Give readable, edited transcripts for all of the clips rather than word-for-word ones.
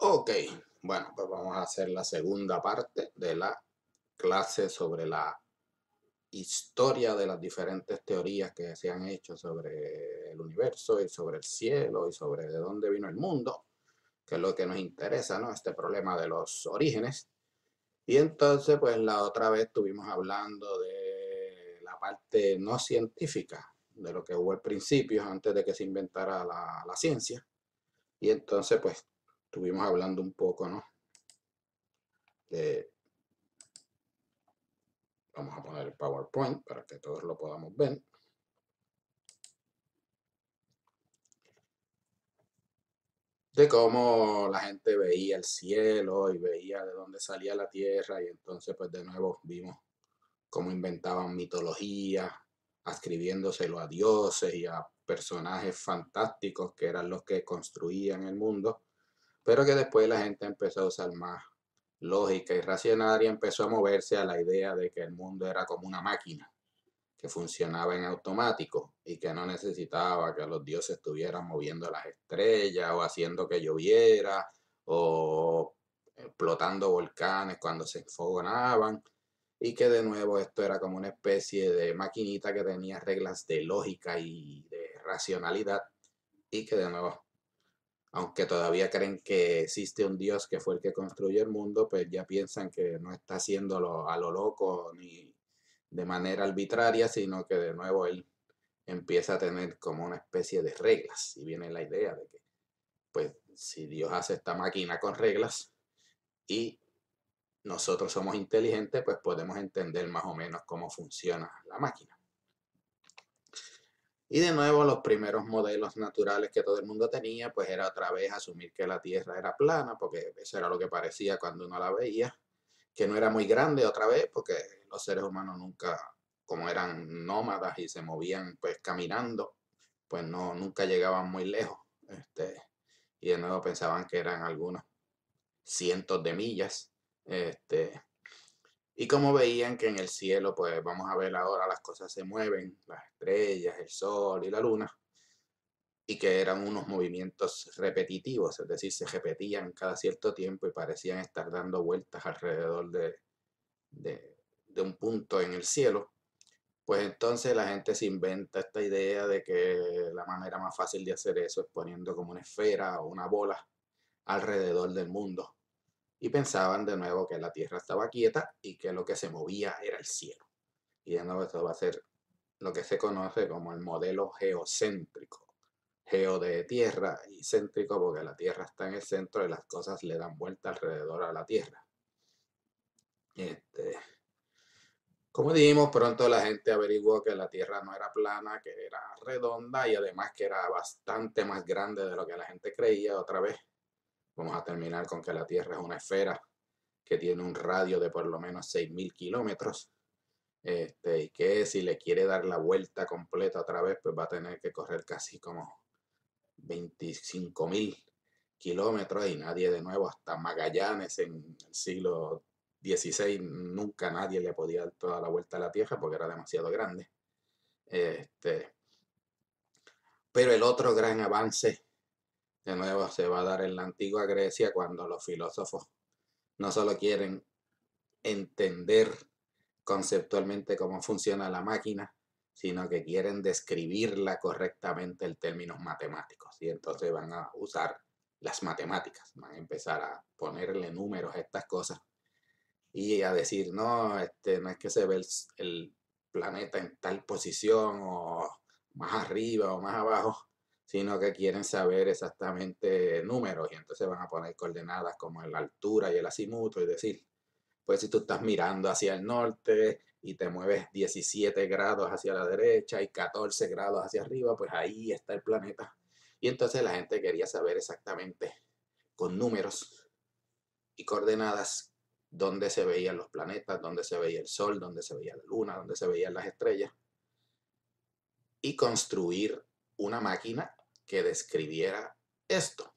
Ok, bueno, pues vamos a hacer la segunda parte de la clase sobre la historia de las diferentes teorías que se han hecho sobre el universo y sobre el cielo y sobre de dónde vino el mundo, que es lo que nos interesa, ¿no? Este problema de los orígenes. Y entonces, pues la otra vez estuvimos hablando de la parte no científica, de lo que hubo al principio, antes de que se inventara la ciencia. Y entonces, pues, estuvimos hablando un poco, ¿no? De, vamos a poner el PowerPoint para que todos lo podamos ver. De cómo la gente veía el cielo y veía de dónde salía la tierra y entonces pues de nuevo vimos cómo inventaban mitología, ascribiéndoselo a dioses y a personajes fantásticos que eran los que construían el mundo, pero que después la gente empezó a usar más lógica y racional y empezó a moverse a la idea de que el mundo era como una máquina que funcionaba en automático y que no necesitaba que los dioses estuvieran moviendo las estrellas o haciendo que lloviera o explotando volcanes cuando se enfogonaban y que de nuevo esto era como una especie de maquinita que tenía reglas de lógica y de racionalidad y que de nuevo, aunque todavía creen que existe un Dios que fue el que construyó el mundo, pues ya piensan que no está haciéndolo a lo loco ni de manera arbitraria, sino que de nuevo él empieza a tener como una especie de reglas. Y viene la idea de que, pues, si Dios hace esta máquina con reglas y nosotros somos inteligentes, pues podemos entender más o menos cómo funciona la máquina. Y de nuevo, los primeros modelos naturales que todo el mundo tenía, pues era otra vez asumir que la Tierra era plana, porque eso era lo que parecía cuando uno la veía, que no era muy grande otra vez, porque los seres humanos nunca, como eran nómadas y se movían pues caminando, pues no, nunca llegaban muy lejos. Y de nuevo pensaban que eran algunos cientos de millas. Este, y como veían que en el cielo, pues vamos a ver ahora, las cosas se mueven, las estrellas, el sol y la luna, y que eran unos movimientos repetitivos, es decir, se repetían cada cierto tiempo y parecían estar dando vueltas alrededor de un punto en el cielo, pues entonces la gente se inventa esta idea de que la manera más fácil de hacer eso es poniendo como una esfera o una bola alrededor del mundo. Y pensaban de nuevo que la Tierra estaba quieta y que lo que se movía era el cielo. Y de nuevo esto va a ser lo que se conoce como el modelo geocéntrico. Geo de tierra y céntrico porque la Tierra está en el centro y las cosas le dan vuelta alrededor a la Tierra. Este, Como dijimos, pronto la gente averiguó que la Tierra no era plana, que era redonda y además que era bastante más grande de lo que la gente creía. Otra vez, vamos a terminar con que la Tierra es una esfera que tiene un radio de por lo menos 6.000 kilómetros. Y que si le quiere dar la vuelta completa otra vez, pues va a tener que correr casi como 25.000 kilómetros y nadie de nuevo, hasta Magallanes en el siglo XVI, nunca nadie le podía dar toda la vuelta a la Tierra porque era demasiado grande. Este, pero el otro gran avance, de nuevo, se va a dar en la antigua Grecia cuando los filósofos no solo quieren entender conceptualmente cómo funciona la máquina, sino que quieren describirla correctamente en términos matemáticos. Y entonces van a usar las matemáticas, van a empezar a ponerle números a estas cosas y a decir, no, no es que se ve el planeta en tal posición o más arriba o más abajo, sino que quieren saber exactamente números y entonces van a poner coordenadas como la altura y el azimuto y decir, pues si tú estás mirando hacia el norte y te mueves 17 grados hacia la derecha y 14 grados hacia arriba, pues ahí está el planeta. Y entonces la gente quería saber exactamente con números y coordenadas dónde se veían los planetas, dónde se veía el sol, dónde se veía la luna, dónde se veían las estrellas y construir una máquina que describiera esto.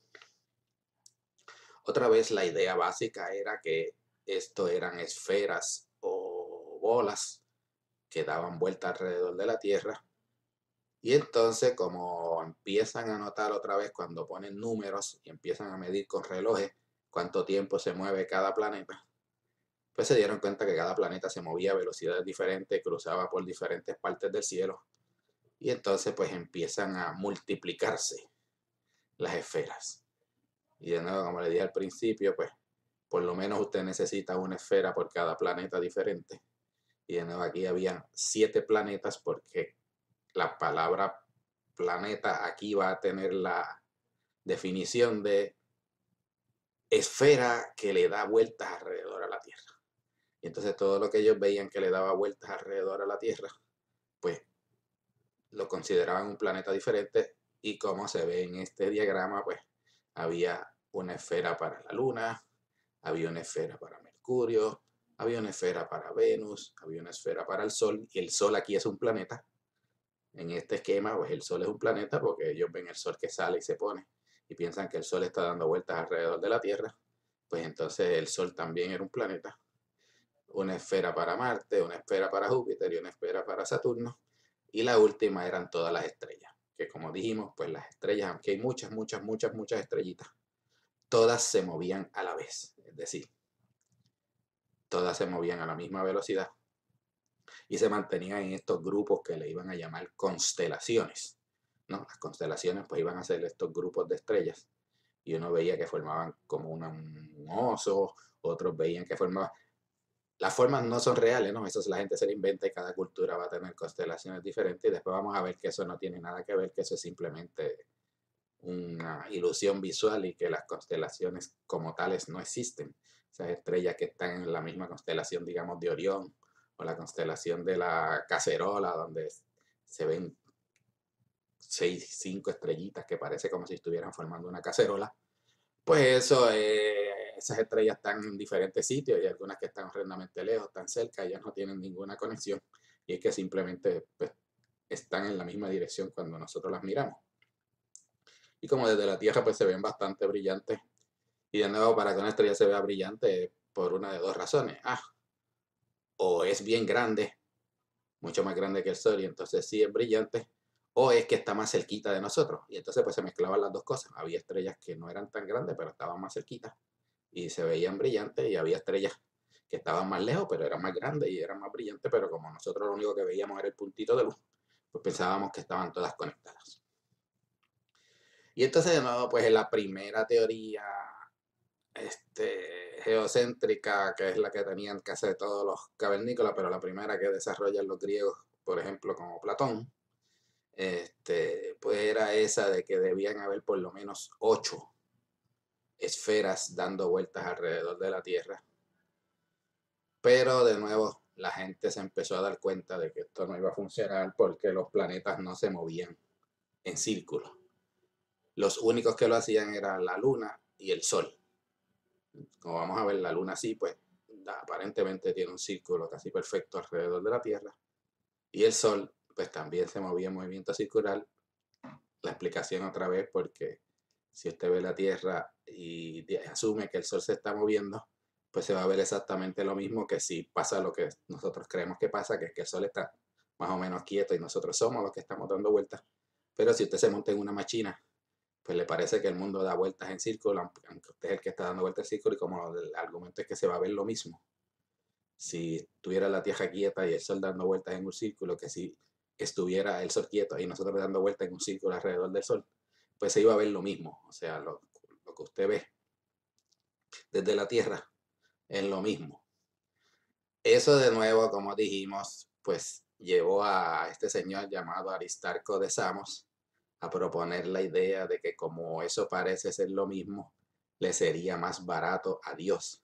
Otra vez la idea básica era que esto eran esferas o bolas que daban vuelta alrededor de la Tierra. Y entonces, como empiezan a notar otra vez cuando ponen números y empiezan a medir con relojes, cuánto tiempo se mueve cada planeta, pues se dieron cuenta que cada planeta se movía a velocidades diferentes, cruzaba por diferentes partes del cielo, y entonces pues empiezan a multiplicarse las esferas. Y de nuevo, como le dije al principio, pues por lo menos usted necesita una esfera por cada planeta diferente. Y de nuevo aquí habían 7 planetas porque la palabra planeta aquí va a tener la definición de esfera que le da vueltas alrededor a la Tierra. Y entonces todo lo que ellos veían que le daba vueltas alrededor a la Tierra, pues lo consideraban un planeta diferente, y como se ve en este diagrama, pues había una esfera para la Luna, había una esfera para Mercurio, había una esfera para Venus, había una esfera para el Sol, y el Sol aquí es un planeta. En este esquema, pues el Sol es un planeta porque ellos ven el Sol que sale y se pone y piensan que el Sol está dando vueltas alrededor de la Tierra. Pues entonces el Sol también era un planeta. Una esfera para Marte, una esfera para Júpiter y una esfera para Saturno. Y la última eran todas las estrellas, que como dijimos, pues las estrellas, aunque hay muchas, muchas, muchas, muchas estrellitas, todas se movían a la vez. Es decir, todas se movían a la misma velocidad y se mantenían en estos grupos que le iban a llamar constelaciones, ¿no? Las constelaciones pues iban a ser estos grupos de estrellas, y uno veía que formaban como un oso, otros veían que formaban... Las formas no son reales, ¿no? Eso la gente se lo inventa y cada cultura va a tener constelaciones diferentes, y después vamos a ver que eso no tiene nada que ver, que eso es simplemente una ilusión visual y que las constelaciones como tales no existen. Esas estrellas que están en la misma constelación, digamos, de Orión, o la constelación de la Cacerola, donde se ven 6, 5 estrellitas que parece como si estuvieran formando una cacerola, pues eso, esas estrellas están en diferentes sitios, y algunas que están horrendamente lejos, están cerca, ellas no tienen ninguna conexión, y es que simplemente pues, están en la misma dirección cuando nosotros las miramos. Y como desde la Tierra pues se ven bastante brillantes, y de nuevo para que una estrella se vea brillante, por una de dos razones. O es bien grande, mucho más grande que el Sol, y entonces sí es brillante, o es que está más cerquita de nosotros, y entonces pues se mezclaban las dos cosas. Había estrellas que no eran tan grandes, pero estaban más cerquitas, y se veían brillantes, y había estrellas que estaban más lejos, pero eran más grandes y eran más brillantes, pero como nosotros lo único que veíamos era el puntito de luz, pues pensábamos que estaban todas conectadas. Y entonces de nuevo, pues en la primera teoría geocéntrica, que es la que tenían que hacer todos los cavernícolas, pero la primera que desarrollan los griegos, por ejemplo, como Platón, pues era esa de que debían haber por lo menos 8 esferas dando vueltas alrededor de la Tierra. Pero de nuevo, la gente se empezó a dar cuenta de que esto no iba a funcionar porque los planetas no se movían en círculo. Los únicos que lo hacían eran la Luna y el Sol. Como vamos a ver, la Luna sí, pues aparentemente tiene un círculo casi perfecto alrededor de la Tierra. Y el Sol, pues también se movía en movimiento circular. La explicación otra vez, porque si usted ve la Tierra y asume que el Sol se está moviendo, pues se va a ver exactamente lo mismo que si pasa lo que nosotros creemos que pasa, que es que el Sol está más o menos quieto y nosotros somos los que estamos dando vueltas. Pero si usted se monta en una máquina, pues le parece que el mundo da vueltas en círculo, aunque usted es el que está dando vueltas en círculo, y como el argumento es que se va a ver lo mismo. Si estuviera la Tierra quieta y el Sol dando vueltas en un círculo, que si estuviera el Sol quieto y nosotros dando vueltas en un círculo alrededor del Sol, pues se iba a ver lo mismo. O sea, lo que usted ve desde la Tierra es lo mismo. Eso de nuevo, como dijimos, pues llevó a este señor llamado Aristarco de Samos a proponer la idea de que como eso parece ser lo mismo, le sería más barato a Dios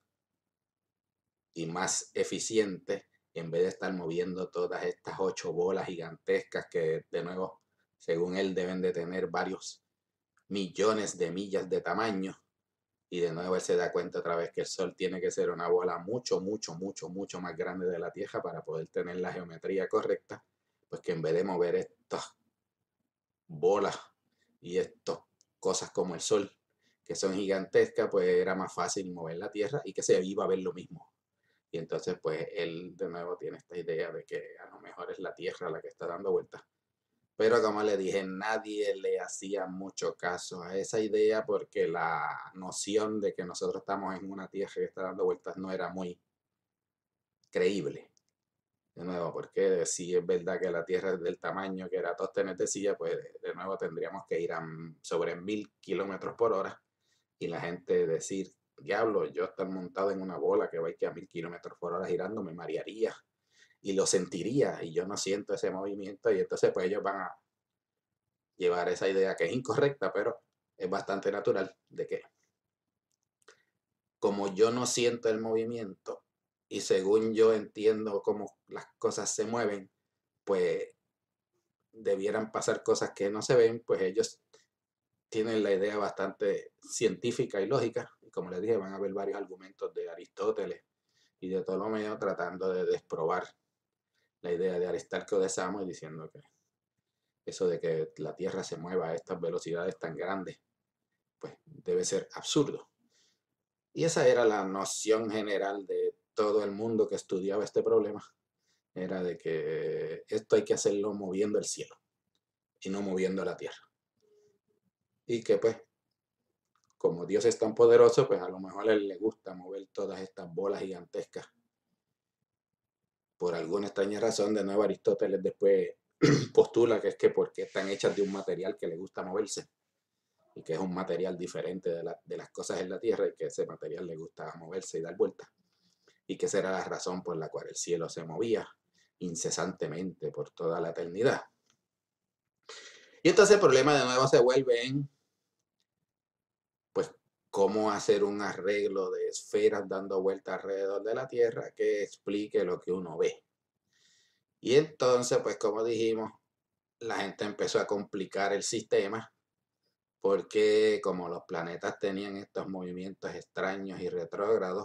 y más eficiente, en vez de estar moviendo todas estas 8 bolas gigantescas que, de nuevo, según él, deben de tener varios millones de millas de tamaño. Y de nuevo él se da cuenta otra vez que el Sol tiene que ser una bola mucho, mucho, mucho, mucho más grande de la Tierra para poder tener la geometría correcta, pues que en vez de mover estas bolas y estas cosas como el Sol, que son gigantescas, pues era más fácil mover la Tierra y que se iba a ver lo mismo. Y entonces, pues él de nuevo tiene esta idea de que a lo mejor es la Tierra la que está dando vueltas. Pero como le dije, nadie le hacía mucho caso a esa idea porque la noción de que nosotros estamos en una Tierra que está dando vueltas no era muy creíble. De nuevo, porque si es verdad que la Tierra es del tamaño que Eratóstenes decía, pues de nuevo tendríamos que ir a sobre 1000 kilómetros por hora y la gente decir, diablo, yo estar montado en una bola que va a 1000 kilómetros por hora girando me marearía y lo sentiría y yo no siento ese movimiento y entonces pues ellos van a llevar esa idea que es incorrecta, pero es bastante natural de que como yo no siento el movimiento y según yo entiendo cómo las cosas se mueven, pues debieran pasar cosas que no se ven, pues ellos tienen la idea bastante científica y lógica. Y como les dije, van a haber varios argumentos de Aristóteles y de Ptolomeo tratando de desprobar la idea de Aristarco de Samos y diciendo que eso de que la Tierra se mueva a estas velocidades tan grandes, pues debe ser absurdo. Y esa era la noción general de todo el mundo que estudiaba este problema, era de que esto hay que hacerlo moviendo el cielo y no moviendo la Tierra. Y que pues, como Dios es tan poderoso, pues a lo mejor a él le gusta mover todas estas bolas gigantescas. Por alguna extraña razón, de nuevo Aristóteles después postula que es que porque están hechas de un material que le gusta moverse y que es un material diferente de las cosas en la Tierra y que ese material le gusta moverse y dar vueltas. Y que esa era la razón por la cual el cielo se movía incesantemente por toda la eternidad. Y entonces el problema de nuevo se vuelve en, pues, cómo hacer un arreglo de esferas dando vueltas alrededor de la Tierra que explique lo que uno ve. Y entonces, pues como dijimos, la gente empezó a complicar el sistema porque como los planetas tenían estos movimientos extraños y retrógrados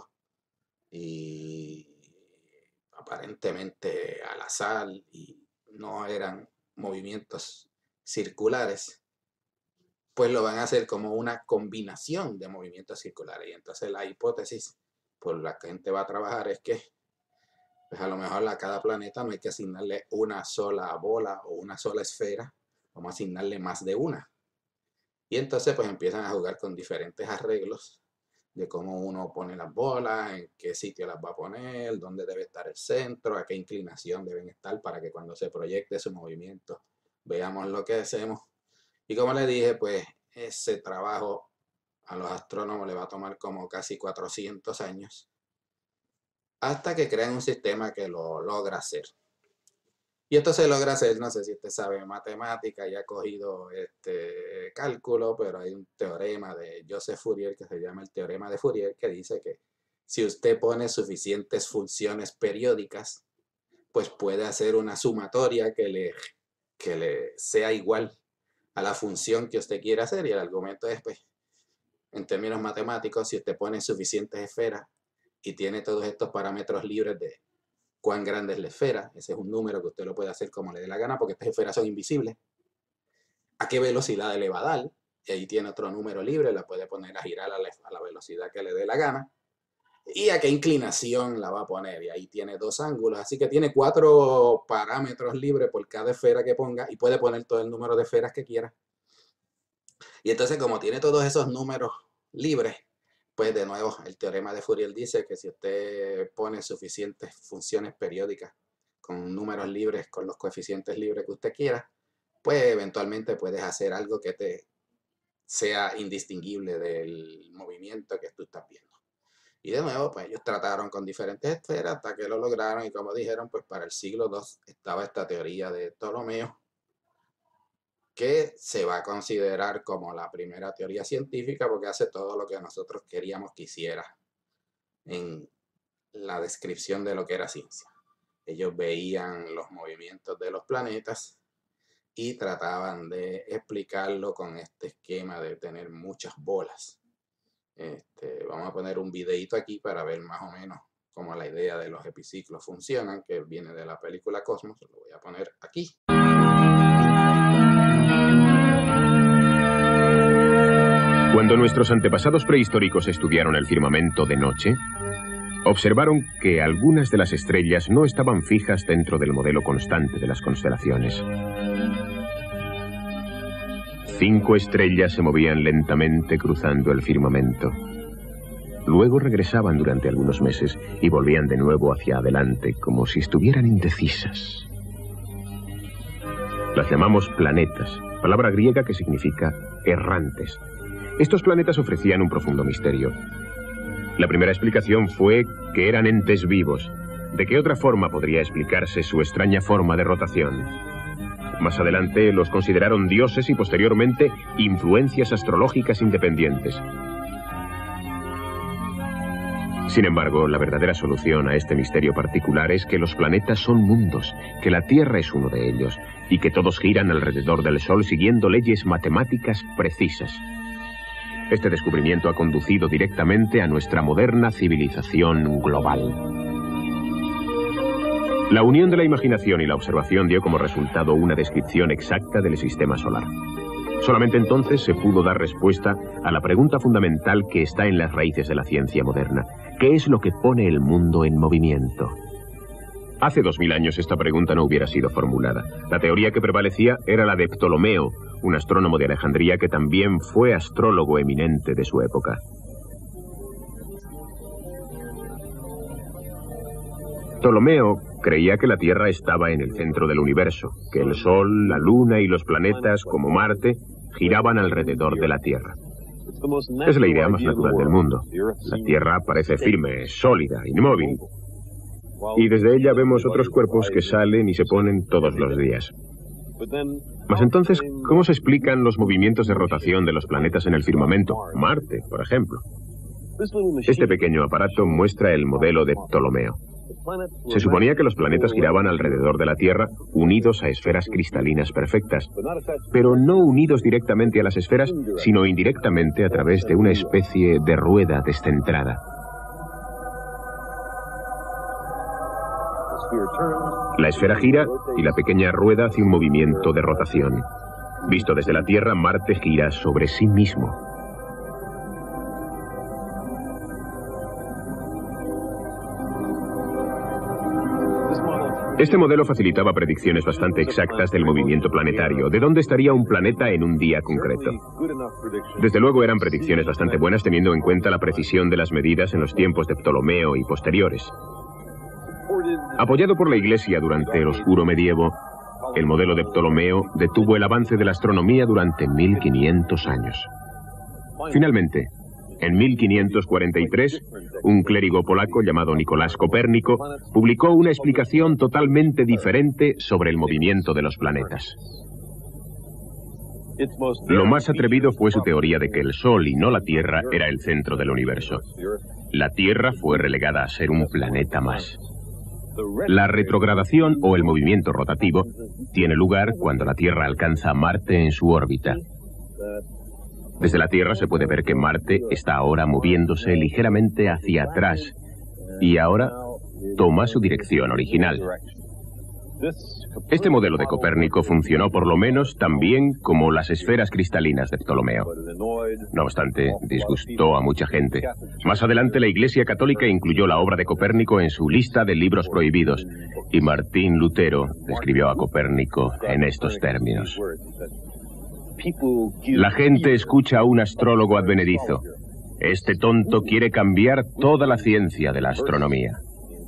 y aparentemente al azar y no eran movimientos circulares, pues lo van a hacer como una combinación de movimientos circulares. Y entonces la hipótesis por la que la gente va a trabajar es que pues a lo mejor a cada planeta no hay que asignarle una sola bola o una sola esfera, vamos a asignarle más de una. Y entonces pues empiezan a jugar con diferentes arreglos de cómo uno pone las bolas, en qué sitio las va a poner, dónde debe estar el centro, a qué inclinación deben estar para que cuando se proyecte su movimiento veamos lo que hacemos. Y como les dije, pues ese trabajo a los astrónomos le va a tomar como casi 400 años hasta que crean un sistema que lo logra hacer. Y esto se logra hacer, no sé si usted sabe matemática y ha cogido este cálculo, pero hay un teorema de Joseph Fourier que se llama el teorema de Fourier que dice que si usted pone suficientes funciones periódicas, pues puede hacer una sumatoria que le sea igual a la función que usted quiera hacer. Y el argumento es, pues, en términos matemáticos, si usted pone suficientes esferas y tiene todos estos parámetros libres de cuán grande es la esfera, ese es un número que usted lo puede hacer como le dé la gana porque estas esferas son invisibles, a qué velocidad le va a dar, y ahí tiene otro número libre, la puede poner a girar a la velocidad que le dé la gana, y a qué inclinación la va a poner, y ahí tiene dos ángulos, así que tiene 4 parámetros libres por cada esfera que ponga, y puede poner todo el número de esferas que quiera. Y entonces como tiene todos esos números libres, pues de nuevo el teorema de Fourier dice que si usted pone suficientes funciones periódicas con números libres, con los coeficientes libres que usted quiera, pues eventualmente puedes hacer algo que te sea indistinguible del movimiento que tú estás viendo. Y de nuevo, pues ellos trataron con diferentes esferas hasta que lo lograron y como dijeron, pues para el siglo II estaba esta teoría de Ptolomeo, que se va a considerar como la primera teoría científica porque hace todo lo que nosotros queríamos que hiciera en la descripción de lo que era ciencia. Ellos veían los movimientos de los planetas y trataban de explicarlo con este esquema de tener muchas bolas. Vamos a poner un videito aquí para ver más o menos cómo la idea de los epiciclos funcionan, que viene de la película Cosmos. Lo voy a poner aquí. Cuando nuestros antepasados prehistóricos estudiaron el firmamento de noche, observaron que algunas de las estrellas no estaban fijas dentro del modelo constante de las constelaciones. 5 estrellas se movían lentamente cruzando el firmamento. Luego regresaban durante algunos meses y volvían de nuevo hacia adelante, como si estuvieran indecisas. Las llamamos planetas, palabra griega que significa errantes. Estos planetas ofrecían un profundo misterio. La primera explicación fue que eran entes vivos. ¿De qué otra forma podría explicarse su extraña forma de rotación? Más adelante los consideraron dioses y posteriormente influencias astrológicas independientes. Sin embargo, la verdadera solución a este misterio particular es que los planetas son mundos, que la Tierra es uno de ellos y que todos giran alrededor del Sol siguiendo leyes matemáticas precisas. Este descubrimiento ha conducido directamente a nuestra moderna civilización global. La unión de la imaginación y la observación dio como resultado una descripción exacta del sistema solar. Solamente entonces se pudo dar respuesta a la pregunta fundamental que está en las raíces de la ciencia moderna. ¿Qué es lo que pone el mundo en movimiento? Hace 2000 años esta pregunta no hubiera sido formulada. La teoría que prevalecía era la de Ptolomeo, un astrónomo de Alejandría que también fue astrólogo eminente de su época. Ptolomeo creía que la Tierra estaba en el centro del universo, que el Sol, la Luna y los planetas, como Marte, giraban alrededor de la Tierra. Es la idea más natural del mundo. La Tierra parece firme, sólida, inmóvil. Y desde ella vemos otros cuerpos que salen y se ponen todos los días. Mas entonces, ¿cómo se explican los movimientos de rotación de los planetas en el firmamento? Marte, por ejemplo. Este pequeño aparato muestra el modelo de Ptolomeo. Se suponía que los planetas giraban alrededor de la Tierra unidos a esferas cristalinas perfectas, pero no unidos directamente a las esferas, sino indirectamente a través de una especie de rueda descentrada. La esfera gira y la pequeña rueda hace un movimiento de rotación. Visto desde la Tierra, Marte gira sobre sí mismo. Este modelo facilitaba predicciones bastante exactas del movimiento planetario, de dónde estaría un planeta en un día concreto. Desde luego eran predicciones bastante buenas teniendo en cuenta la precisión de las medidas en los tiempos de Ptolomeo y posteriores. Apoyado por la Iglesia durante el oscuro medievo, el modelo de Ptolomeo detuvo el avance de la astronomía durante 1500 años. Finalmente, en 1543, un clérigo polaco llamado Nicolás Copérnico publicó una explicación totalmente diferente sobre el movimiento de los planetas. Lo más atrevido fue su teoría de que el Sol y no la Tierra era el centro del universo. La Tierra fue relegada a ser un planeta más. La retrogradación o el movimiento rotativo tiene lugar cuando la Tierra alcanza a Marte en su órbita. Desde la Tierra se puede ver que Marte está ahora moviéndose ligeramente hacia atrás y ahora toma su dirección original. Este modelo de Copérnico funcionó por lo menos tan bien como las esferas cristalinas de Ptolomeo. No obstante, disgustó a mucha gente. Más adelante la Iglesia Católica incluyó la obra de Copérnico en su lista de libros prohibidos y Martín Lutero describió a Copérnico en estos términos. La gente escucha a un astrólogo advenedizo. Este tonto quiere cambiar toda la ciencia de la astronomía.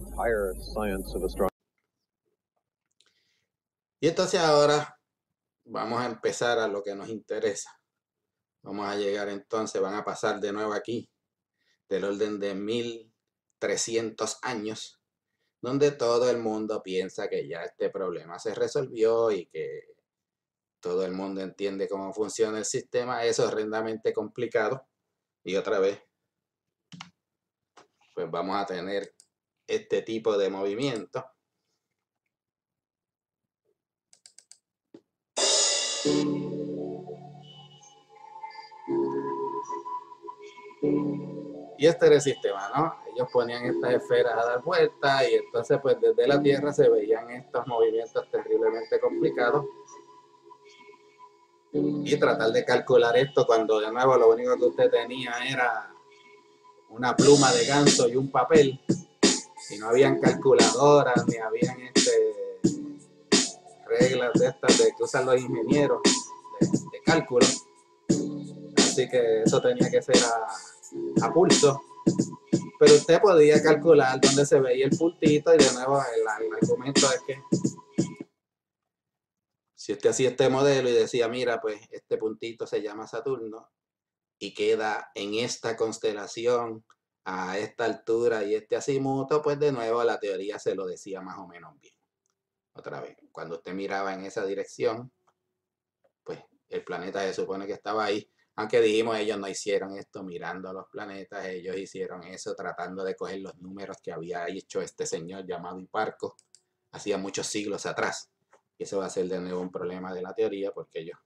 Y entonces ahora vamos a empezar a lo que nos interesa. Vamos a llegar entonces, van a pasar de nuevo aquí, del orden de 1300 años, donde todo el mundo piensa que ya este problema se resolvió y que todo el mundo entiende cómo funciona el sistema. Eso es horrendamente complicado. Y otra vez, pues vamos a tener este tipo de movimiento. Y este era el sistema, ¿no? Ellos ponían estas esferas a dar vueltas y entonces pues desde la Tierra se veían estos movimientos terriblemente complicados. Y tratar de calcular esto cuando de nuevo lo único que usted tenía era una pluma de ganso y un papel. Y no habían calculadoras, ni habían reglas de estas de que usan los ingenieros, de cálculo, así que eso tenía que ser a pulso. Pero usted podía calcular dónde se veía el puntito y de nuevo el argumento es que si usted hacía este modelo y decía, mira, pues este puntito se llama Saturno y queda en esta constelación a esta altura y este azimuto, pues de nuevo la teoría se lo decía más o menos bien. Otra vez, cuando usted miraba en esa dirección, pues el planeta se supone que estaba ahí. Aunque dijimos, ellos no hicieron esto mirando a los planetas, ellos hicieron eso tratando de coger los números que había hecho este señor llamado Hiparco hacía muchos siglos atrás. Y eso va a ser de nuevo un problema de la teoría porque ellos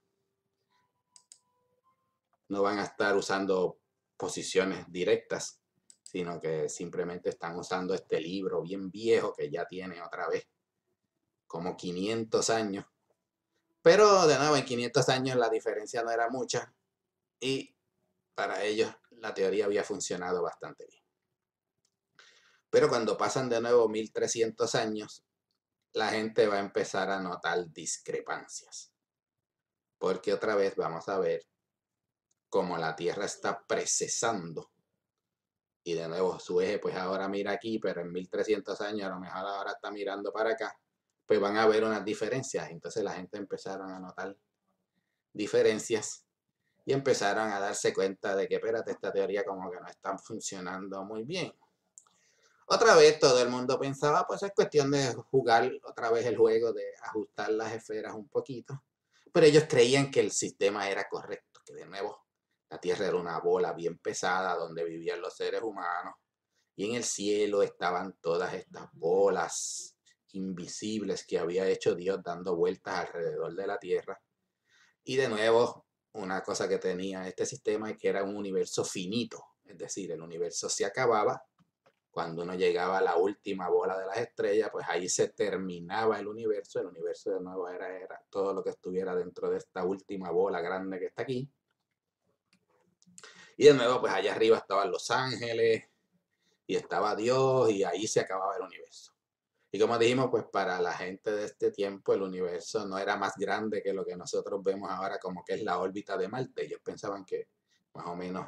no van a estar usando posiciones directas, sino que simplemente están usando este libro bien viejo que ya tiene otra vez como 500 años. Pero de nuevo, en 500 años la diferencia no era mucha y para ellos la teoría había funcionado bastante bien. Pero cuando pasan de nuevo 1300 años, la gente va a empezar a notar discrepancias. Porque otra vez vamos a ver cómo la Tierra está precesando. Y de nuevo su eje pues ahora mira aquí, pero en 1300 años a lo mejor ahora está mirando para acá. Pues van a haber unas diferencias. Entonces la gente empezaron a notar diferencias y empezaron a darse cuenta de que, espérate, esta teoría como que no está funcionando muy bien. Otra vez todo el mundo pensaba, pues es cuestión de jugar otra vez el juego, de ajustar las esferas un poquito. Pero ellos creían que el sistema era correcto, que de nuevo la Tierra era una bola bien pesada donde vivían los seres humanos. Y en el cielo estaban todas estas bolas invisibles que había hecho Dios dando vueltas alrededor de la Tierra. Y de nuevo, una cosa que tenía este sistema es que era un universo finito. Es decir, el universo se acababa. Cuando uno llegaba a la última bola de las estrellas, pues ahí se terminaba el universo. El universo de nuevo era todo lo que estuviera dentro de esta última bola grande que está aquí. Y de nuevo, pues allá arriba estaban los ángeles y estaba Dios y ahí se acababa el universo. Y como dijimos, pues para la gente de este tiempo el universo no era más grande que lo que nosotros vemos ahora como que es la órbita de Marte. Ellos pensaban que más o menos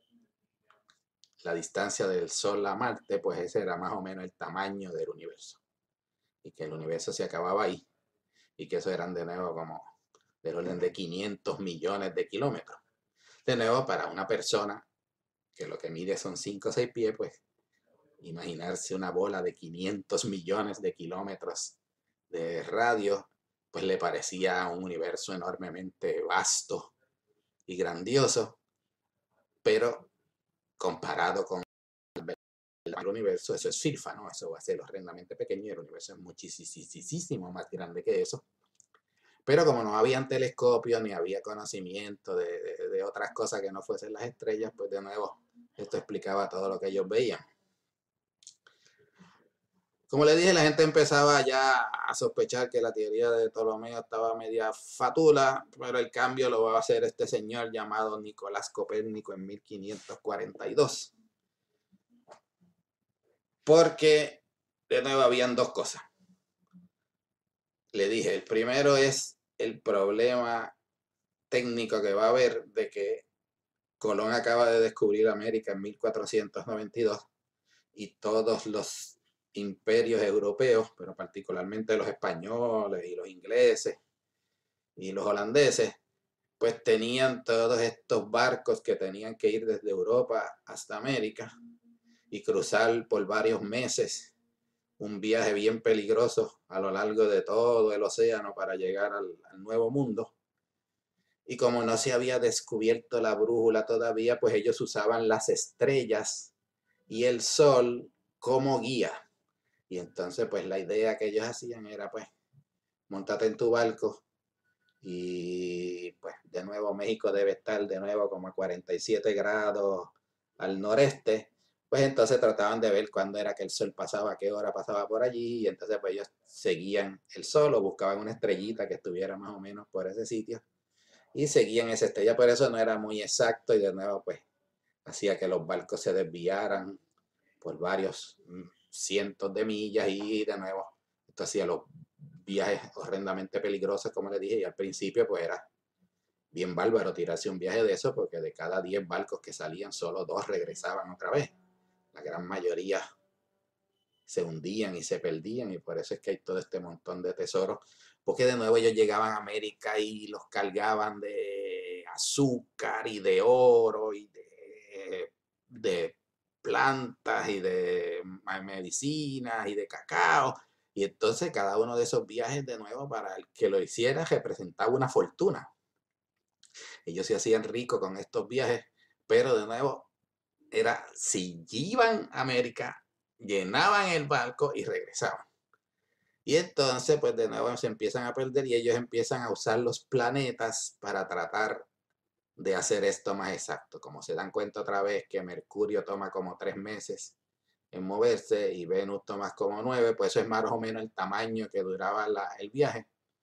la distancia del Sol a Marte, pues ese era más o menos el tamaño del universo. Y que el universo se acababa ahí. Y que eso eran de nuevo como del orden de 500 millones de kilómetros. De nuevo, para una persona que lo que mide son 5 o 6 pies, pues imaginarse una bola de 500 millones de kilómetros de radio, pues le parecía un universo enormemente vasto y grandioso, pero comparado con el universo, eso es filfa, ¿no? Eso va a ser horrendamente pequeño y el universo es muchísimo más grande que eso. Pero como no habían telescopios ni había conocimiento de otras cosas que no fuesen las estrellas, pues de nuevo esto explicaba todo lo que ellos veían. Como les dije, la gente empezaba ya a sospechar que la teoría de Ptolomeo estaba media fatula, pero el cambio lo va a hacer este señor llamado Nicolás Copérnico en 1542. Porque, de nuevo, habían dos cosas. Le dije, el primero es el problema técnico que va a haber de que Colón acaba de descubrir América en 1492 y todos los imperios europeos, pero particularmente los españoles y los ingleses y los holandeses, pues tenían todos estos barcos que tenían que ir desde Europa hasta América y cruzar por varios meses un viaje bien peligroso a lo largo de todo el océano para llegar al Nuevo Mundo. Y como no se había descubierto la brújula todavía, pues ellos usaban las estrellas y el sol como guía. Y entonces pues la idea que ellos hacían era pues, montate en tu barco y pues de nuevo México debe estar de nuevo como a 47 grados al noreste. Pues entonces trataban de ver cuándo era que el sol pasaba, a qué hora pasaba por allí, y entonces pues ellos seguían el sol o buscaban una estrellita que estuviera más o menos por ese sitio y seguían esa estrella, pero eso no era muy exacto y de nuevo pues hacía que los barcos se desviaran por varios cientos de millas y de nuevo esto hacía los viajes horrendamente peligrosos, como les dije, y al principio pues era bien bárbaro tirarse un viaje de eso, porque de cada 10 barcos que salían, solo 2 regresaban otra vez. La gran mayoría se hundían y se perdían, y por eso es que hay todo este montón de tesoros, porque de nuevo ellos llegaban a América y los cargaban de azúcar y de oro y de plantas y de medicinas y de cacao. Y entonces cada uno de esos viajes, de nuevo, para el que lo hiciera, representaba una fortuna. Ellos se hacían ricos con estos viajes, pero de nuevo, era si iban a América, llenaban el barco y regresaban. Y entonces, pues de nuevo se empiezan a perder y ellos empiezan a usar los planetas para tratar de hacer esto más exacto. Como se dan cuenta otra vez que Mercurio toma como 3 meses en moverse y Venus toma como 9, pues eso es más o menos el tamaño que duraba el viaje.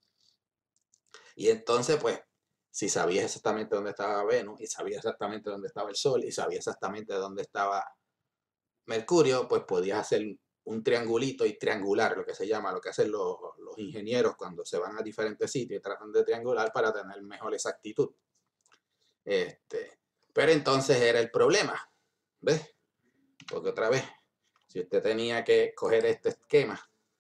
Y entonces, pues, si sabías exactamente dónde estaba Venus y sabías exactamente dónde estaba el Sol y sabías exactamente dónde estaba Mercurio, pues podías hacer un triangulito y triangular, lo que se llama, lo que hacen los ingenieros cuando se van a diferentes sitios y tratan de triangular para tener mejor exactitud. Pero entonces era el problema, ¿ves? Porque otra vez, si usted tenía que coger este esquema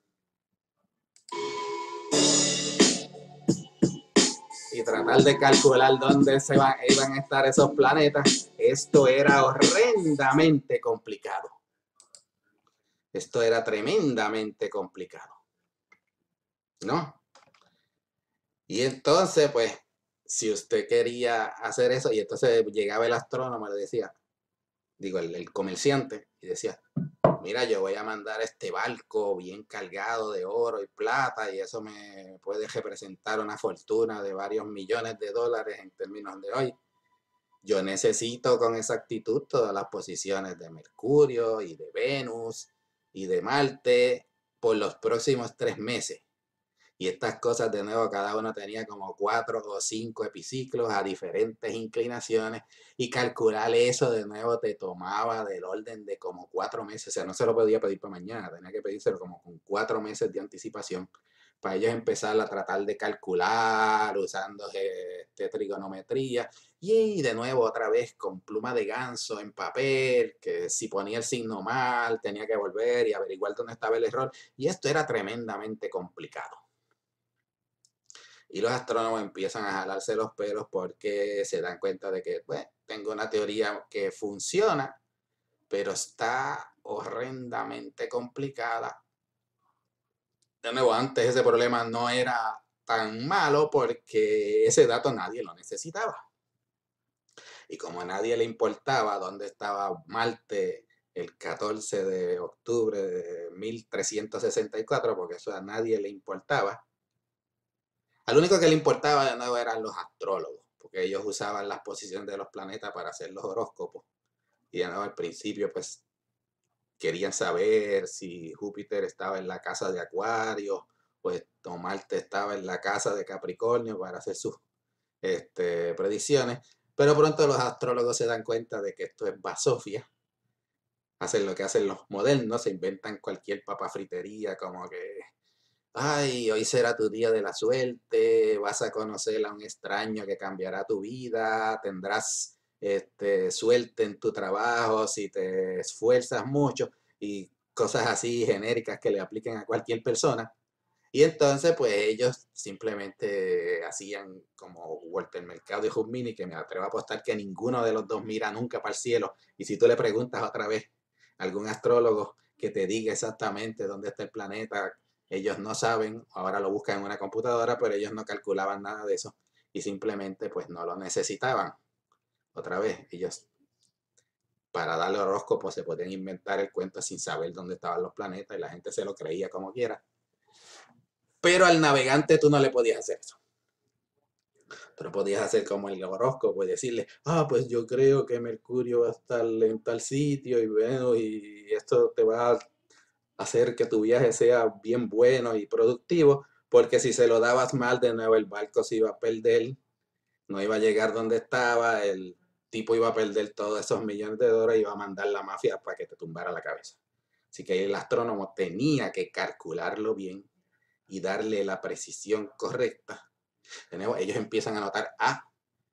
y tratar de calcular dónde iban a estar esos planetas, esto era horrendamente complicado. Esto era tremendamente complicado, ¿no? Y entonces, pues, si usted quería hacer eso, y entonces llegaba el astrónomo y le decía, digo, el comerciante, y decía, mira, yo voy a mandar este barco bien cargado de oro y plata, y eso me puede representar una fortuna de varios millones de dólares en términos de hoy. Yo necesito con exactitud todas las posiciones de Mercurio y de Venus y de Marte por los próximos 3 meses. Y estas cosas, de nuevo, cada uno tenía como 4 o 5 epiciclos a diferentes inclinaciones, y calcular eso de nuevo te tomaba del orden de como 4 meses. O sea, no se lo podía pedir para mañana, tenía que pedírselo como con 4 meses de anticipación para ellos empezar a tratar de calcular usando trigonometría, y de nuevo otra vez con pluma de ganso en papel, que si ponía el signo mal tenía que volver y averiguar dónde estaba el error, y esto era tremendamente complicado. Y los astrónomos empiezan a jalarse los pelos porque se dan cuenta de que, bueno, tengo una teoría que funciona, pero está horrendamente complicada. De nuevo, antes ese problema no era tan malo porque ese dato nadie lo necesitaba. Y como a nadie le importaba dónde estaba Marte el 14 de octubre de 1364, porque eso a nadie le importaba, al único que le importaba de nuevo eran los astrólogos, porque ellos usaban las posiciones de los planetas para hacer los horóscopos. Y de nuevo al principio, pues, querían saber si Júpiter estaba en la casa de Acuario, pues Marte estaba en la casa de Capricornio para hacer sus predicciones. Pero pronto los astrólogos se dan cuenta de que esto es basofia. Hacen lo que hacen los modernos, se inventan cualquier papafritería, como que ay, hoy será tu día de la suerte, vas a conocer a un extraño que cambiará tu vida, tendrás suerte en tu trabajo si te esfuerzas mucho, y cosas así genéricas que le apliquen a cualquier persona. Y entonces, pues ellos simplemente hacían como Walter Mercado y Husmini, que me atrevo a apostar que ninguno de los dos mira nunca para el cielo. Y si tú le preguntas otra vez a algún astrólogo que te diga exactamente dónde está el planeta, ellos no saben, ahora lo buscan en una computadora, pero ellos no calculaban nada de eso y simplemente pues no lo necesitaban. Otra vez, ellos para darle horóscopo se podían inventar el cuento sin saber dónde estaban los planetas y la gente se lo creía como quiera. Pero al navegante tú no le podías hacer eso. Pero podías hacer como el horóscopo y decirle, pues yo creo que Mercurio va a estar en tal sitio y bueno, y esto te va a hacer que tu viaje sea bien bueno y productivo, porque si se lo dabas mal, de nuevo el barco se iba a perder, no iba a llegar donde estaba, el tipo iba a perder todos esos millones de dólares y iba a mandar la mafia para que te tumbara la cabeza. Así que el astrónomo tenía que calcularlo bien y darle la precisión correcta. Ellos empiezan a notar,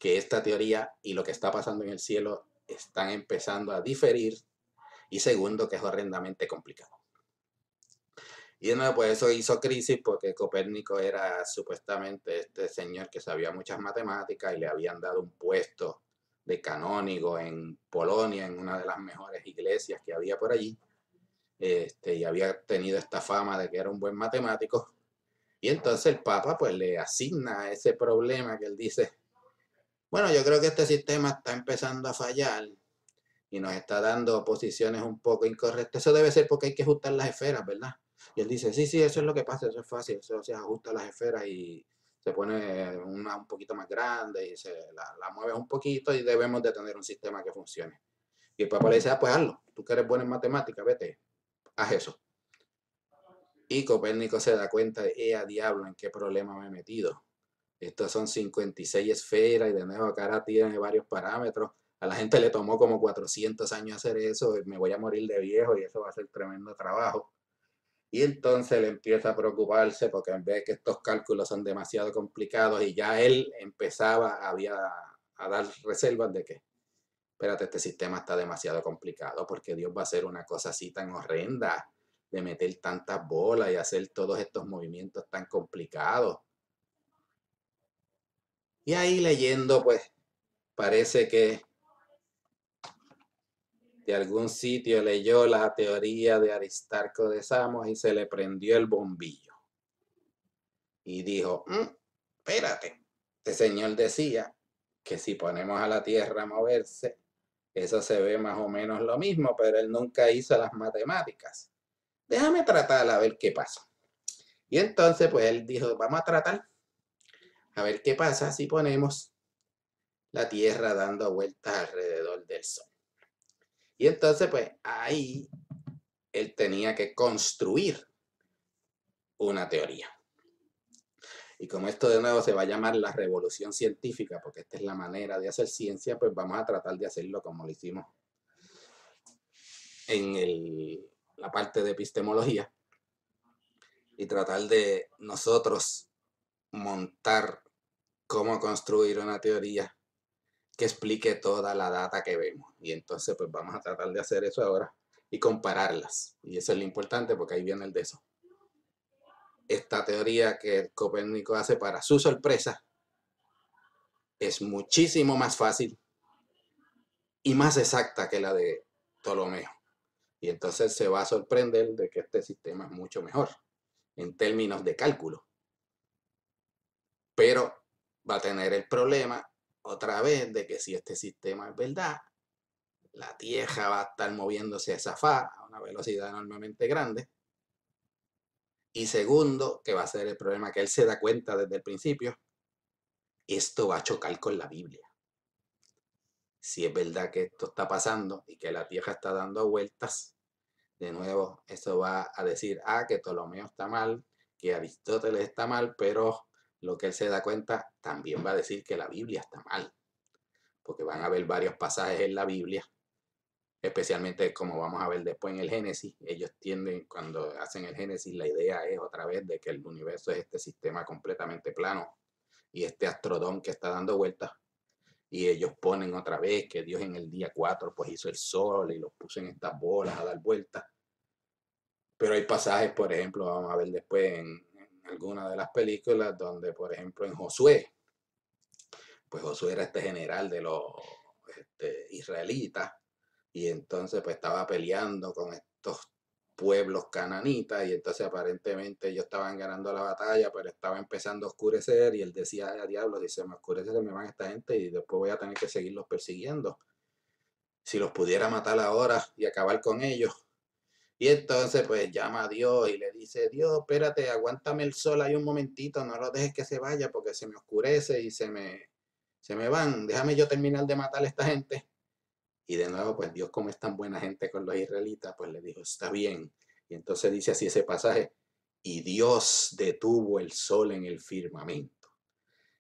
que esta teoría y lo que está pasando en el cielo están empezando a diferir, y segundo, que es horrendamente complicado. Y de nuevo, pues eso hizo crisis porque Copérnico era supuestamente este señor que sabía muchas matemáticas y le habían dado un puesto de canónigo en Polonia, en una de las mejores iglesias que había por allí, y había tenido esta fama de que era un buen matemático. Y entonces el Papa pues le asigna ese problema que él dice, bueno, yo creo que este sistema está empezando a fallar y nos está dando posiciones un poco incorrectas. Eso debe ser porque hay que ajustar las esferas, ¿verdad? Y él dice, sí, sí, eso es lo que pasa, eso es fácil, eso se ajusta las esferas y se pone una un poquito más grande y la mueves un poquito y debemos de tener un sistema que funcione. Y el Papa le dice, ah, pues hazlo, tú que eres bueno en matemáticas, vete, haz eso. Y Copérnico se da cuenta de, a diablo, ¿en qué problema me he metido? Estos son 56 esferas y de nuevo acá ahora tiene varios parámetros. A la gente le tomó como 400 años hacer eso, me voy a morir de viejo y eso va a ser tremendo trabajo. Y entonces él empieza a preocuparse porque ve que estos cálculos son demasiado complicados y ya él había a dar reservas de que, espérate, este sistema está demasiado complicado porque Dios va a hacer una cosa así tan horrenda de meter tantas bolas y hacer todos estos movimientos tan complicados. Y ahí leyendo, pues parece que de algún sitio leyó la teoría de Aristarco de Samos y se le prendió el bombillo. Y dijo, espérate, este señor decía que si ponemos a la Tierra a moverse, eso se ve más o menos lo mismo, pero él nunca hizo las matemáticas. Déjame tratar a ver qué pasa. Y entonces, pues él dijo, vamos a tratar a ver qué pasa si ponemos la Tierra dando vueltas alrededor del Sol. Y entonces, pues ahí él tenía que construir una teoría. Y como esto de nuevo se va a llamar la revolución científica, porque esta es la manera de hacer ciencia, pues vamos a tratar de hacerlo como lo hicimos en la parte de epistemología y tratar de nosotros montar cómo construir una teoría que explique toda la data que vemos. Y entonces pues vamos a tratar de hacer eso ahora y compararlas. Y eso es lo importante porque ahí viene el de eso. Esta teoría que Copérnico hace, para su sorpresa, es muchísimo más fácil y más exacta que la de Ptolomeo. Y entonces se va a sorprender de que este sistema es mucho mejor en términos de cálculo. Pero va a tener el problema otra vez de que si este sistema es verdad, la Tierra va a estar moviéndose a esa fa a una velocidad enormemente grande. Y segundo, que va a ser el problema que él se da cuenta desde el principio, esto va a chocar con la Biblia. Si es verdad que esto está pasando y que la Tierra está dando vueltas, de nuevo, eso va a decir, que Ptolomeo está mal, que Aristóteles está mal, pero lo que él se da cuenta también va a decir que la Biblia está mal, porque van a haber varios pasajes en la Biblia, especialmente como vamos a ver después en el Génesis. Ellos tienden, cuando hacen el Génesis, la idea es otra vez de que el universo es este sistema completamente plano y este astrodón que está dando vueltas. Y ellos ponen otra vez que Dios en el día 4 pues hizo el sol y los puso en estas bolas a dar vueltas. Pero hay pasajes, por ejemplo, vamos a ver después en alguna de las películas, donde, por ejemplo, en Josué, pues Josué era este general de los israelitas, y entonces pues estaba peleando con estos pueblos cananitas, y entonces aparentemente ellos estaban ganando la batalla, pero estaba empezando a oscurecer, y él decía, a diablo, si se me oscurece, se me van esta gente, y después voy a tener que seguirlos persiguiendo. Si los pudiera matar ahora y acabar con ellos. Y entonces pues llama a Dios y le dice, Dios, espérate, aguántame el sol ahí un momentito, no lo dejes que se vaya porque se me oscurece y se me van, déjame yo terminar de matar a esta gente. Y de nuevo, pues Dios, como es tan buena gente con los israelitas, pues le dijo, está bien. Y entonces dice así ese pasaje, y Dios detuvo el sol en el firmamento.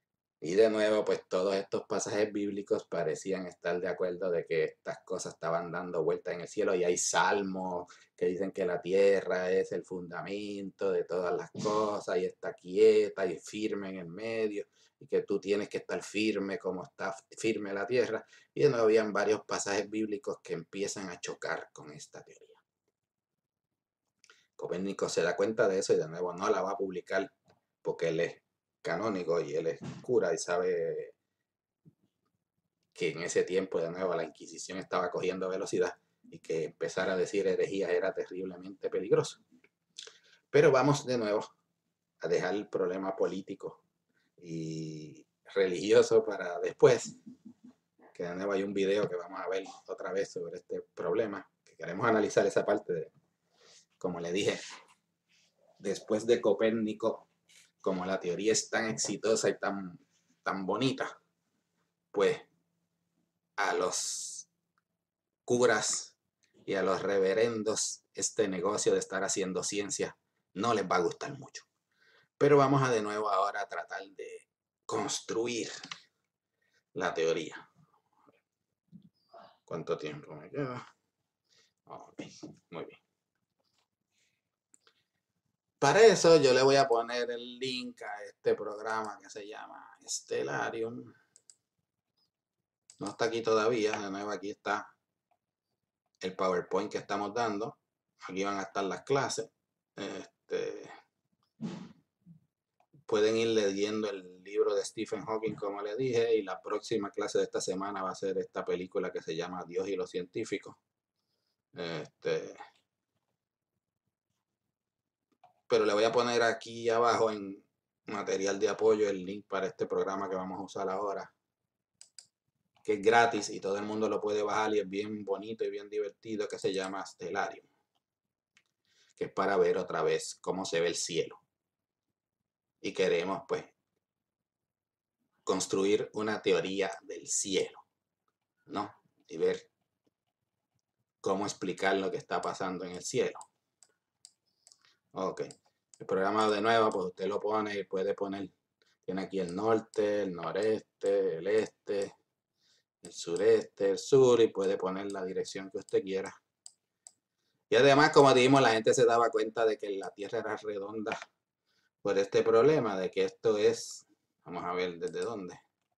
Y de nuevo, pues todos estos pasajes bíblicos parecían estar de acuerdo de que estas cosas estaban dando vueltas en el cielo y hay salmos que dicen que la tierra es el fundamento de todas las cosas y está quieta y firme en el medio y que tú tienes que estar firme como está firme la tierra. Y de nuevo habían varios pasajes bíblicos que empiezan a chocar con esta teoría. Copérnico se da cuenta de eso y de nuevo no la va a publicar porque él es canónico y él es cura y sabe que en ese tiempo de nuevo la Inquisición estaba cogiendo velocidad y que empezar a decir herejías era terriblemente peligroso. Pero vamos de nuevo a dejar el problema político y religioso para después, que de nuevo hay un video que vamos a ver otra vez sobre este problema, que queremos analizar esa parte de, como le dije, después de Copérnico, como la teoría es tan exitosa y tan bonita, pues a los curas y a los reverendos este negocio de estar haciendo ciencia no les va a gustar mucho. Pero vamos a de nuevo ahora a tratar de construir la teoría. ¿Cuánto tiempo me queda? Ok, muy bien. Para eso yo le voy a poner el link a este programa que se llama Stellarium. No está aquí todavía, de nuevo aquí está el PowerPoint que estamos dando. Aquí van a estar las clases. Pueden ir leyendo el libro de Stephen Hawking, como le dije, y la próxima clase de esta semana va a ser esta película que se llama Dios y los científicos. Pero le voy a poner aquí abajo en material de apoyo el link para este programa que vamos a usar ahora, que es gratis y todo el mundo lo puede bajar y es bien bonito y bien divertido, que se llama Stellarium, que es para ver otra vez cómo se ve el cielo. Y queremos pues construir una teoría del cielo, ¿no? Y ver cómo explicar lo que está pasando en el cielo. Ok, el programa de nuevo, pues usted lo pone y puede poner, tiene aquí el norte, el noreste, el este, el sureste, el sur, y puede poner la dirección que usted quiera. Y además, como dijimos, la gente se daba cuenta de que la Tierra era redonda por este problema, de que esto es, vamos a ver desde dónde.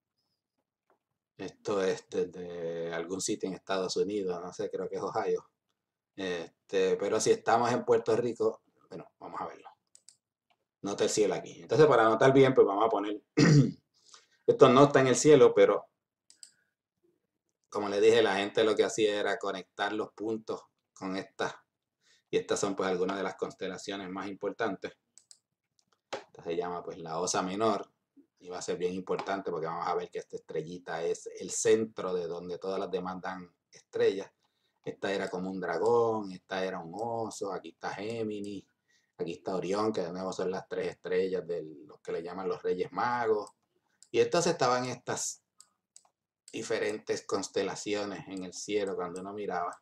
Esto es desde algún sitio en Estados Unidos, no sé, creo que es Ohio. Pero si estamos en Puerto Rico, bueno, vamos a verlo. Nota el cielo aquí. Entonces, para notar bien, pues vamos a poner, esto no está en el cielo, pero como le dije, la gente lo que hacía era conectar los puntos con estas, y estas son pues algunas de las constelaciones más importantes. Esta se llama pues la Osa Menor, y va a ser bien importante porque vamos a ver que esta estrellita es el centro de donde todas las demás dan estrellas. Esta era como un dragón, esta era un oso, aquí está Géminis, aquí está Orión, que de nuevo son las tres estrellas de los que le llaman los Reyes Magos. Y entonces estaban estas diferentes constelaciones en el cielo cuando uno miraba.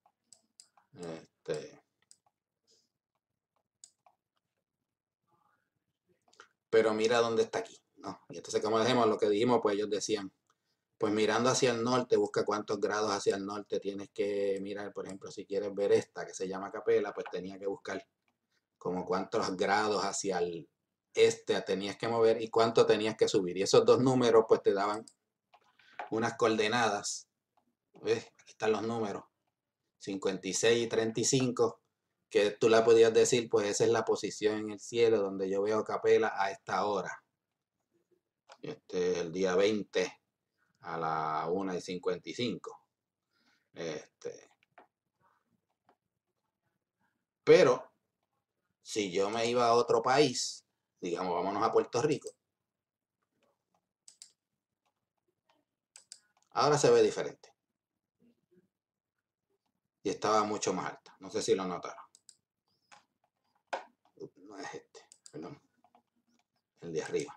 Pero mira dónde está aquí, ¿no? Y entonces, como dijimos, lo que dijimos, pues ellos decían, pues mirando hacia el norte, busca cuántos grados hacia el norte tienes que mirar. Por ejemplo, si quieres ver esta que se llama Capela, pues tenía que buscar como cuántos grados hacia el este tenías que mover y cuánto tenías que subir. Y esos dos números pues te daban unas coordenadas. ¿Ves? Aquí están los números, 56 y 35, que tú la podías decir, pues esa es la posición en el cielo donde yo veo Capela a esta hora. Este es el día 20 a la 1:55. Pero si yo me iba a otro país, digamos, vámonos a Puerto Rico, ahora se ve diferente. Y estaba mucho más alta. No sé si lo notaron. No es este, perdón. El de arriba.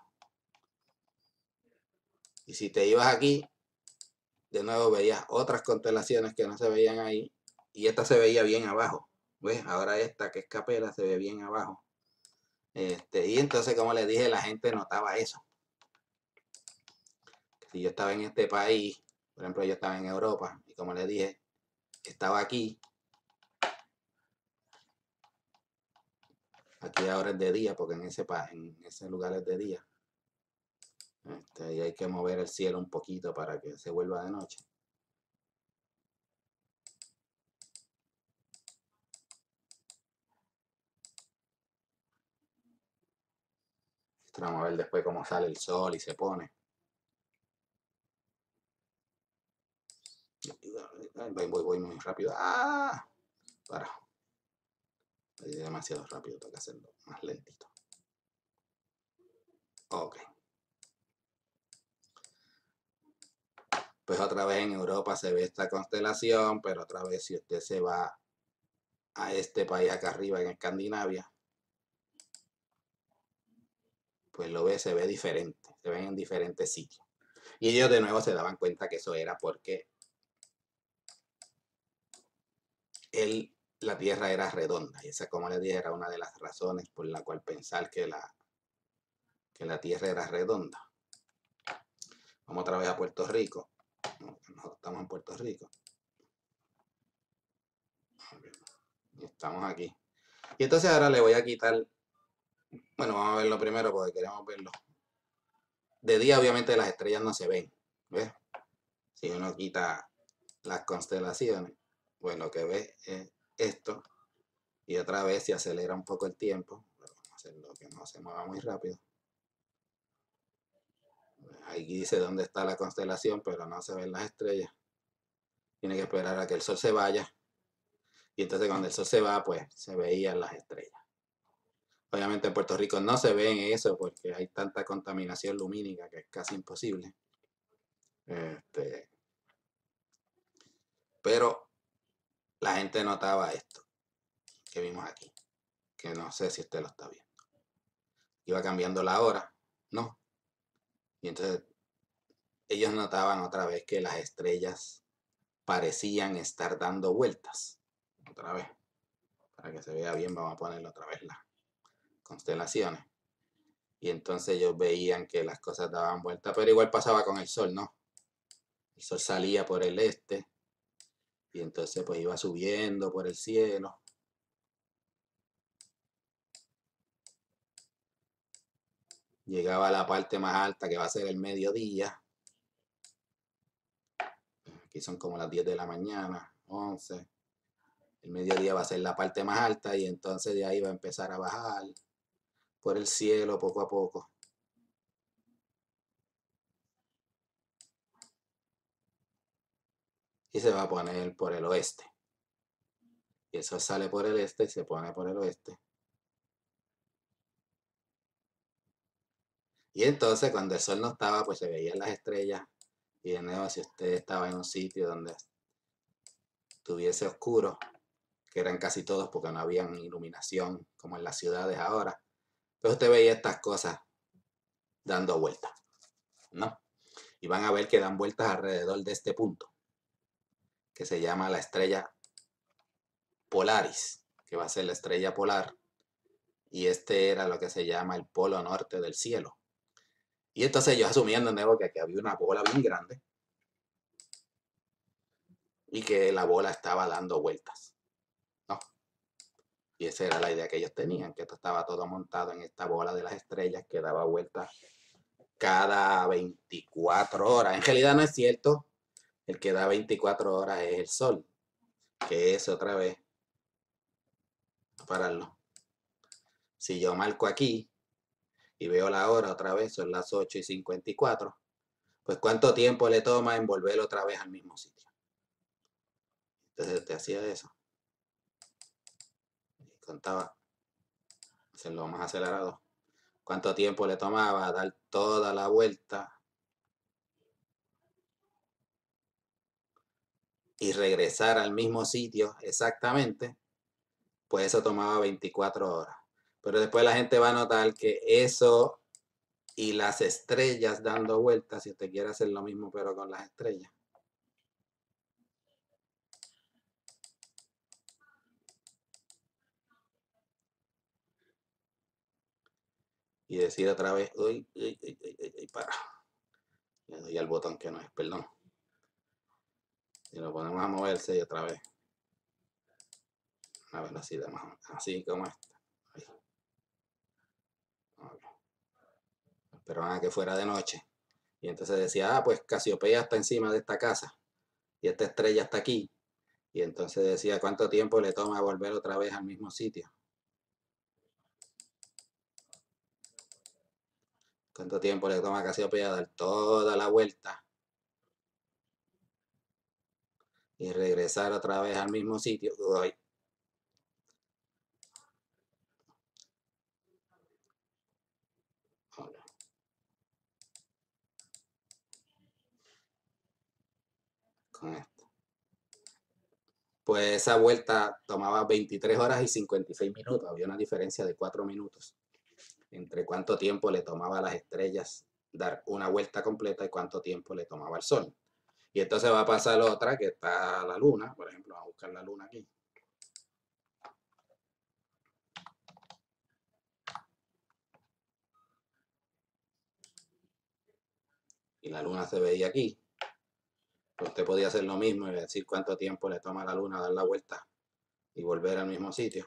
Y si te ibas aquí, de nuevo veías otras constelaciones que no se veían ahí. Y esta se veía bien abajo. ¿Ves? Ahora esta que es Capela se ve bien abajo. Y entonces, como les dije, la gente notaba eso. Si yo estaba en este país, por ejemplo, yo estaba en Europa, y como les dije, estaba aquí ahora es de día, porque en ese lugar es de día. Y hay que mover el cielo un poquito para que se vuelva de noche. Vamos a ver después cómo sale el sol y se pone. Voy muy rápido. ¡Ah! Para. Voy demasiado rápido, tengo que hacerlo más lentito. Ok. Pues otra vez en Europa se ve esta constelación, pero otra vez si usted se va a este país acá arriba en Escandinavia, pues lo ve, se ve diferente, se ven en diferentes sitios. Y ellos de nuevo se daban cuenta que eso era porque la Tierra era redonda. Y esa, como les dije, era una de las razones por la cual pensar que la Tierra era redonda. Vamos otra vez a Puerto Rico. Nosotros estamos en Puerto Rico. Estamos aquí. Y entonces ahora le voy a quitar, bueno, vamos a verlo primero porque queremos verlo. De día obviamente las estrellas no se ven, ¿ves? Si uno quita las constelaciones, pues lo que ve es esto. Y otra vez se acelera un poco el tiempo. Vamos a hacerlo que no se mueva muy rápido. Ahí dice dónde está la constelación, pero no se ven las estrellas. Tiene que esperar a que el sol se vaya. Y entonces cuando el sol se va, pues se veían las estrellas. Obviamente en Puerto Rico no se ve eso porque hay tanta contaminación lumínica que es casi imposible. Pero la gente notaba esto que vimos aquí, que no sé si usted lo está viendo. Iba cambiando la hora, ¿no? Y entonces ellos notaban otra vez que las estrellas parecían estar dando vueltas. Otra vez, para que se vea bien, vamos a ponerle otra vez las constelaciones. Y entonces ellos veían que las cosas daban vueltas, pero igual pasaba con el sol, ¿no? El sol salía por el este y entonces pues iba subiendo por el cielo. Llegaba a la parte más alta que va a ser el mediodía. Aquí son como las 10 de la mañana, 11. El mediodía va a ser la parte más alta y entonces de ahí va a empezar a bajar por el cielo poco a poco. Y se va a poner por el oeste. Y eso sale por el este y se pone por el oeste. Y entonces cuando el sol no estaba, pues se veían las estrellas. Y de nuevo, si usted estaba en un sitio donde estuviese oscuro, que eran casi todos porque no había iluminación como en las ciudades ahora, pues usted veía estas cosas dando vueltas, ¿no? Y van a ver que dan vueltas alrededor de este punto, que se llama la estrella Polaris, que va a ser la estrella polar. Y este era lo que se llama el polo norte del cielo. Y entonces yo asumiendo de nuevo que aquí había una bola bien grande y que la bola estaba dando vueltas, ¿no? Y esa era la idea que ellos tenían, que esto estaba todo montado en esta bola de las estrellas que daba vueltas cada 24 horas. En realidad no es cierto, el que da 24 horas es el sol, que es otra vez, a pararlo. Si yo marco aquí y veo la hora otra vez, son las 8:54, pues ¿cuánto tiempo le toma en volver otra vez al mismo sitio? Entonces te hacía eso. Y contaba, hacerlo más acelerado. ¿Cuánto tiempo le tomaba dar toda la vuelta y regresar al mismo sitio exactamente? Pues eso tomaba 24 horas. Pero después la gente va a notar que eso y las estrellas dando vueltas, si usted quiere hacer lo mismo pero con las estrellas. Y decir otra vez, uy, para. Le doy al botón que no es, perdón. Y lo ponemos a moverse y otra vez. A velocidad más o menos. Así como esta. Ahí. Okay. Esperaban a que fuera de noche. Y entonces decía, pues Casiopea está encima de esta casa. Y esta estrella está aquí. Y entonces decía, ¿cuánto tiempo le toma volver otra vez al mismo sitio? ¿Cuánto tiempo le toma a Casiopea dar toda la vuelta y regresar otra vez al mismo sitio? Uy. Con esto. Pues esa vuelta tomaba 23 horas y 56 minutos. Había una diferencia de 4 minutos entre cuánto tiempo le tomaba a las estrellas dar una vuelta completa y cuánto tiempo le tomaba al Sol. Y entonces va a pasar otra que está la Luna. Por ejemplo, vamos a buscar la Luna aquí. Y la Luna se veía aquí. Pues usted podía hacer lo mismo y decir cuánto tiempo le toma a la Luna dar la vuelta y volver al mismo sitio.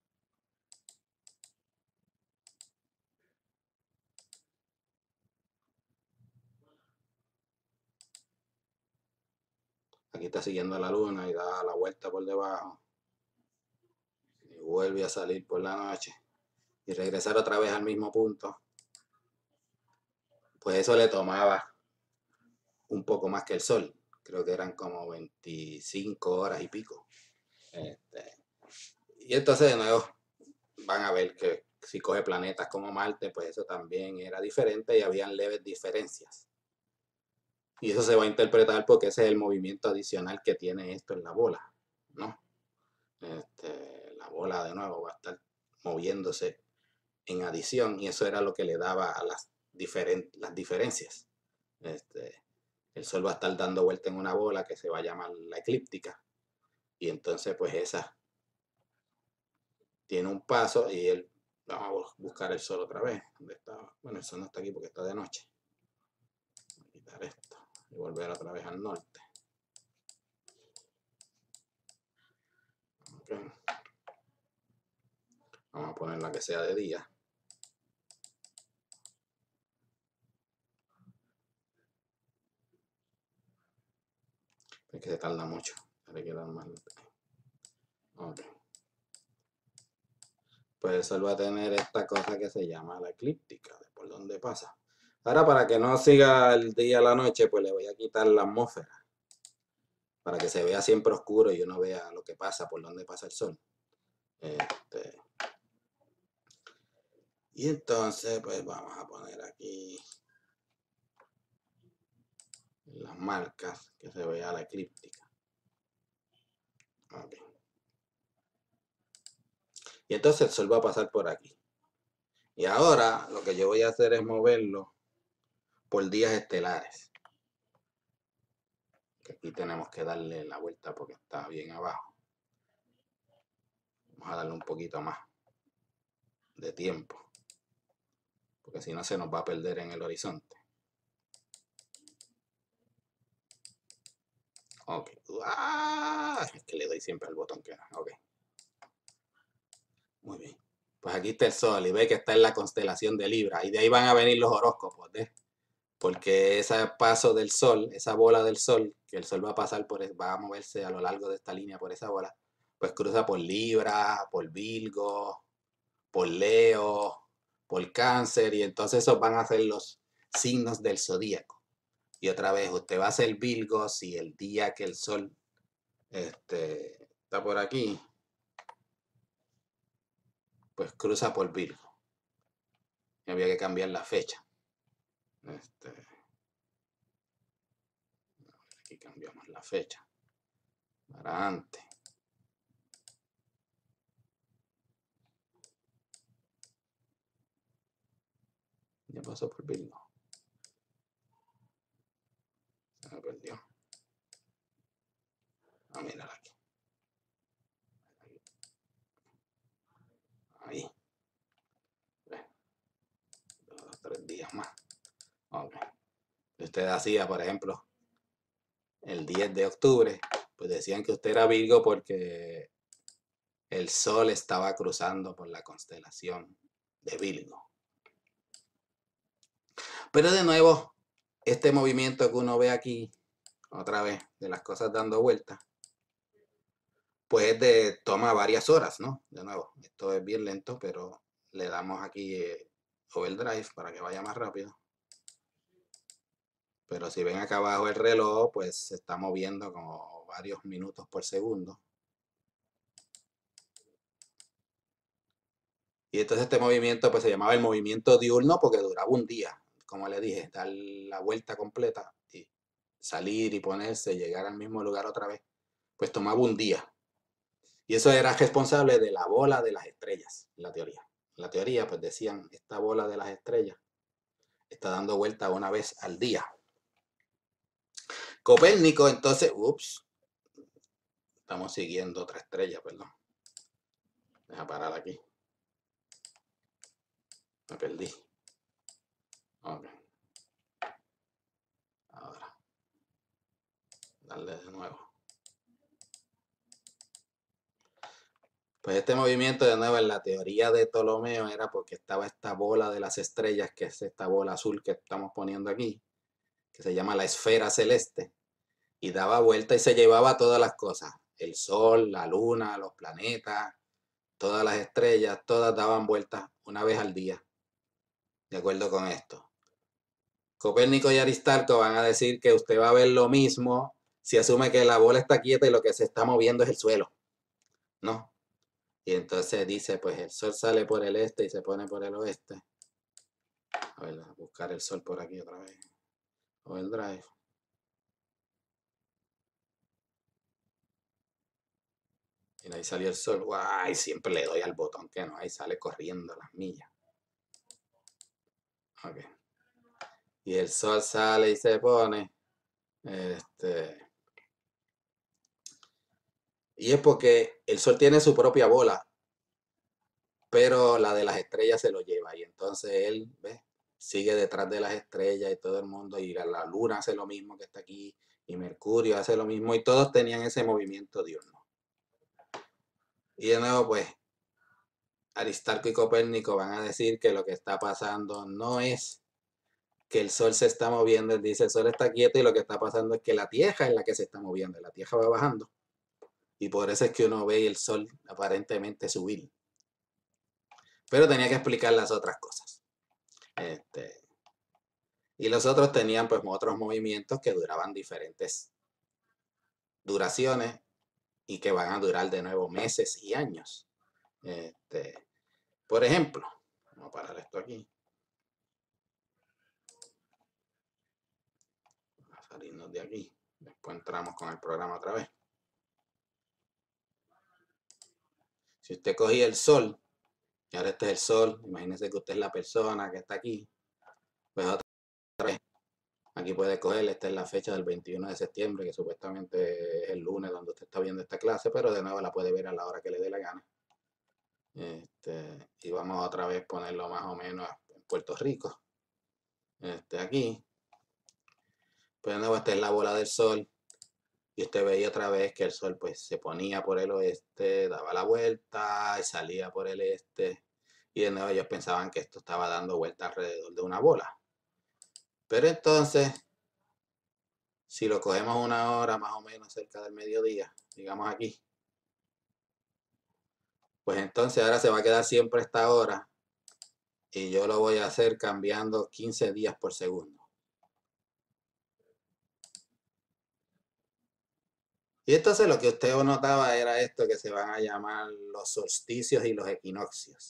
Aquí está siguiendo la Luna y da la vuelta por debajo. Y vuelve a salir por la noche. Y regresar otra vez al mismo punto. Pues eso le tomaba un poco más que el Sol. Creo que eran como 25 horas y pico. Y entonces de nuevo van a ver que si coge planetas como Marte, pues eso también era diferente y habían leves diferencias. Y eso se va a interpretar porque ese es el movimiento adicional que tiene esto en la bola, ¿no? La bola de nuevo va a estar moviéndose en adición y eso era lo que le daba a las diferencias. El Sol va a estar dando vuelta en una bola que se va a llamar la eclíptica y entonces pues esa tiene un paso y él, vamos a buscar el Sol otra vez. ¿Dónde está? Bueno, el Sol no está aquí porque está de noche. Voy a quitar esto y volver otra vez al norte. Okay. Vamos a poner la que sea de día. Es que se tarda mucho. Hay que dar más. Okay. Pues el Sol va a tener esta cosa que se llama la eclíptica, de por donde pasa. Ahora, para que no siga el día a la noche, pues le voy a quitar la atmósfera. Para que se vea siempre oscuro y uno vea lo que pasa, por donde pasa el Sol. Y entonces, pues vamos a poner aquí las marcas que se vea la eclíptica. Okay. Y entonces el Sol va a pasar por aquí. Y ahora lo que yo voy a hacer es moverlo por días estelares. Que aquí tenemos que darle la vuelta porque está bien abajo. Vamos a darle un poquito más de tiempo. Porque si no se nos va a perder en el horizonte. Ok. Es que le doy siempre al botón que no. Ok. Muy bien. Pues aquí está el Sol y ve que está en la constelación de Libra. Y de ahí van a venir los horóscopos, ¿ves? Porque ese paso del Sol, esa bola del Sol, que el Sol va a pasar va a moverse a lo largo de esta línea por esa bola, pues cruza por Libra, por Virgo, por Leo, por Cáncer, y entonces esos van a ser los signos del zodíaco. Y otra vez, usted va a ser Virgo si el día que el Sol está por aquí, pues cruza por Virgo. Y había que cambiar la fecha. Aquí cambiamos la fecha para antes. Ya pasó por Virgo. Se me perdió. Ah, mírala aquí. Ahí. 3 días más. Ok. usted hacía, por ejemplo, el 10 de octubre, pues decían que usted era Virgo porque el sol estaba cruzando por la constelación de Virgo. Pero de nuevo, este movimiento que uno ve aquí, otra vez, de las cosas dando vueltas, pues toma varias horas, ¿no? De nuevo, esto es bien lento, pero le damos aquí overdrive para que vaya más rápido. Pero si ven acá abajo el reloj, pues se está moviendo como varios minutos por segundo. Y entonces este movimiento pues se llamaba el movimiento diurno porque duraba un día, como le dije, dar la vuelta completa y salir y ponerse, llegar al mismo lugar otra vez, pues tomaba un día. Y eso era responsable de la bola de las estrellas, en la teoría. En la teoría pues decían, esta bola de las estrellas está dando vuelta una vez al día. Copérnico entonces, estamos siguiendo otra estrella, perdón. Deja parar aquí. Me perdí. Ok. Ahora. Darle de nuevo. Pues este movimiento de nuevo en la teoría de Ptolomeo era porque estaba esta bola de las estrellas, que es esta bola azul que estamos poniendo aquí, que se llama la esfera celeste, y daba vuelta y se llevaba todas las cosas. El sol, la luna, los planetas, todas las estrellas, todas daban vueltas una vez al día. De acuerdo con esto. Copérnico y Aristarco van a decir que usted va a ver lo mismo si asume que la bola está quieta y lo que se está moviendo es el suelo. ¿No? Y entonces dice, pues el sol sale por el este y se pone por el oeste. A ver, a buscar el sol por aquí otra vez. O el drive. Mira, ahí salió el sol. ¡Guay! Siempre le doy al botón que no. Ahí sale corriendo las millas. Ok. Y el sol sale y se pone. Y es porque el sol tiene su propia bola, pero la de las estrellas se lo lleva. Y entonces él, ¿ves? Sigue detrás de las estrellas y todo el mundo. Y la luna hace lo mismo que está aquí. Y Mercurio hace lo mismo. Y todos tenían ese movimiento diurno. Y de nuevo, pues, Aristarco y Copérnico van a decir que lo que está pasando no es que el sol se está moviendo. Él dice, el sol está quieto y lo que está pasando es que la Tierra es la que se está moviendo. La Tierra va bajando. Y por eso es que uno ve el sol aparentemente subir. Pero tenía que explicar las otras cosas. Y los otros tenían pues otros movimientos que duraban diferentes duraciones y que van a durar de nuevo meses y años. Por ejemplo, vamos a parar esto aquí. Vamos a salirnos de aquí. Después entramos con el programa otra vez. Si usted cogía el sol, y ahora este es el sol, imagínese que usted es la persona que está aquí, pues otra vez, aquí puede coger, esta es la fecha del 21 de septiembre, que supuestamente es el lunes donde usted está viendo esta clase, pero de nuevo la puede ver a la hora que le dé la gana. Y vamos otra vez a ponerlo más o menos en Puerto Rico. Aquí, pues de nuevo esta es la bola del sol. Y usted veía otra vez que el sol pues se ponía por el oeste, daba la vuelta y salía por el este. Y de nuevo ellos pensaban que esto estaba dando vuelta alrededor de una bola. Pero entonces, si lo cogemos una hora más o menos cerca del mediodía, digamos aquí, pues entonces ahora se va a quedar siempre esta hora y yo lo voy a hacer cambiando 15 días por segundo. Y entonces lo que usted notaba era esto que se van a llamar los solsticios y los equinoccios.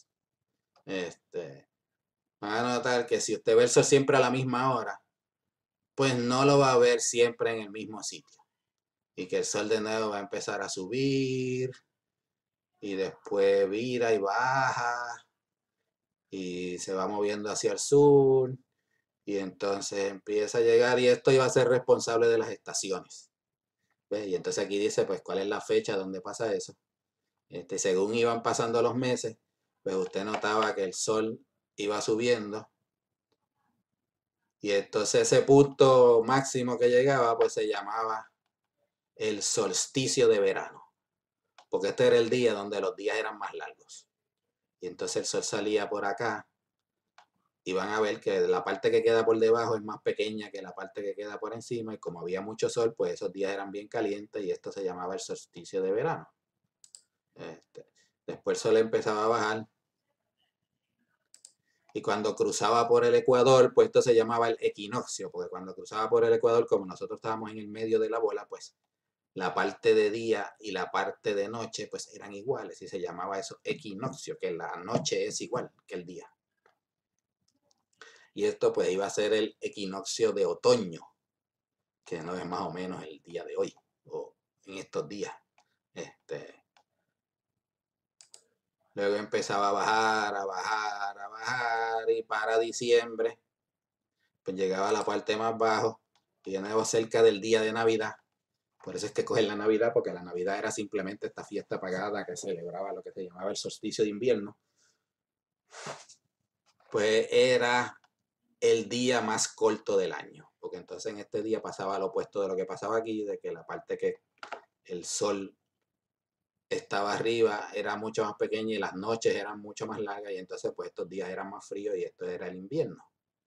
Van a notar que si usted ve el sol siempre a la misma hora, pues no lo va a ver siempre en el mismo sitio. Y que el sol de nuevo va a empezar a subir y después vira y baja y se va moviendo hacia el sur y entonces empieza a llegar y esto iba a ser responsable de las estaciones. ¿Ves? Y entonces aquí dice pues cuál es la fecha donde pasa eso. Según iban pasando los meses, pues usted notaba que el sol iba subiendo Y entonces ese punto máximo que llegaba, pues se llamaba el solsticio de verano, porque este era el día donde los días eran más largos. Y entonces el sol salía por acá y van a ver que la parte que queda por debajo es más pequeña que la parte que queda por encima, y como había mucho sol, pues esos días eran bien calientes y esto se llamaba el solsticio de verano. Después el sol empezaba a bajar y cuando cruzaba por el ecuador, pues esto se llamaba el equinoccio, porque cuando cruzaba por el ecuador, como nosotros estábamos en el medio de la bola, pues la parte de día y la parte de noche pues eran iguales y se llamaba eso equinoccio, que la noche es igual que el día. Y esto pues iba a ser el equinoccio de otoño, que no es más o menos el día de hoy o en estos días. Luego empezaba a bajar, a bajar, a bajar y para diciembre pues llegaba a la parte más bajo y de nuevo cerca del día de Navidad. Por eso es que cogen la Navidad, porque la Navidad era simplemente esta fiesta pagada que celebraba lo que se llamaba el solsticio de invierno. Pues era el día más corto del año, porque entonces en este día pasaba lo opuesto de lo que pasaba aquí, de que la parte que el sol estaba arriba era mucho más pequeña y las noches eran mucho más largas, y entonces pues estos días eran más fríos y esto era el invierno.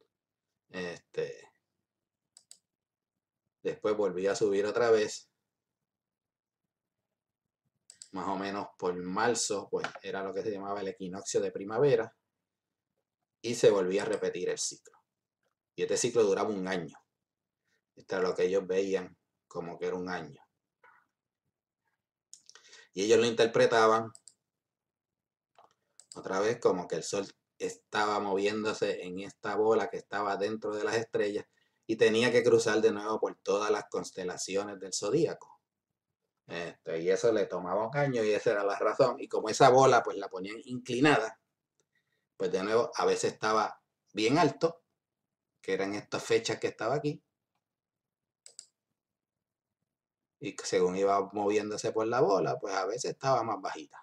Después volví a subir otra vez, más o menos por marzo, pues era lo que se llamaba el equinoccio de primavera, y se volvía a repetir el ciclo. Y este ciclo duraba un año. Esto era lo que ellos veían como que era un año. Y ellos lo interpretaban otra vez como que el sol estaba moviéndose en esta bola que estaba dentro de las estrellas y tenía que cruzar de nuevo por todas las constelaciones del zodíaco. Y eso le tomaba un año y esa era la razón. Y como esa bola pues la ponían inclinada, pues de nuevo a veces estaba bien alto, que eran estas fechas que estaba aquí, y según iba moviéndose por la bola, pues a veces estaba más bajita.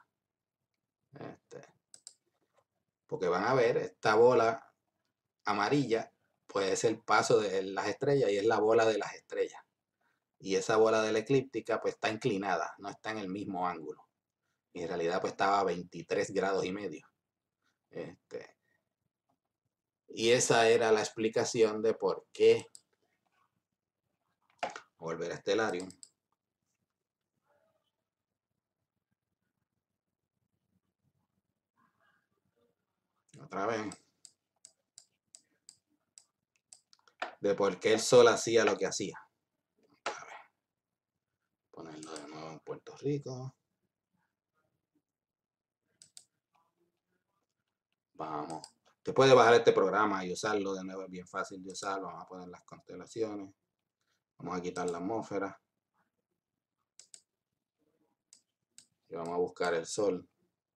Porque van a ver, esta bola amarilla, pues es el paso de las estrellas y es la bola de las estrellas. Y esa bola de la eclíptica pues está inclinada, no está en el mismo ángulo. Y en realidad pues estaba a 23 grados y medio. Y esa era la explicación de por qué volver a Stellarium. Otra vez. De por qué el sol hacía lo que hacía. A ver. Ponerlo de nuevo en Puerto Rico. Vamos. Usted puede bajar este programa y usarlo de nuevo, es bien fácil de usar. Vamos a poner las constelaciones. Vamos a quitar la atmósfera. Y vamos a buscar el sol.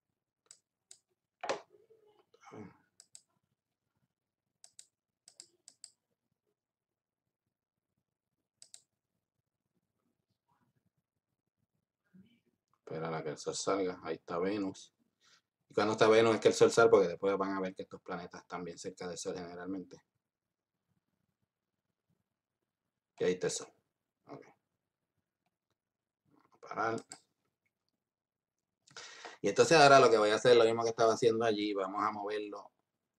Esperar a que el sol salga. Ahí está Venus. Y cuando está Venus es que el sol sale, porque después van a ver que estos planetas están bien cerca del sol generalmente. Y ahí está el sol. Ok. Vamos a parar. Y entonces ahora lo que voy a hacer es lo mismo que estaba haciendo allí. Vamos a moverlo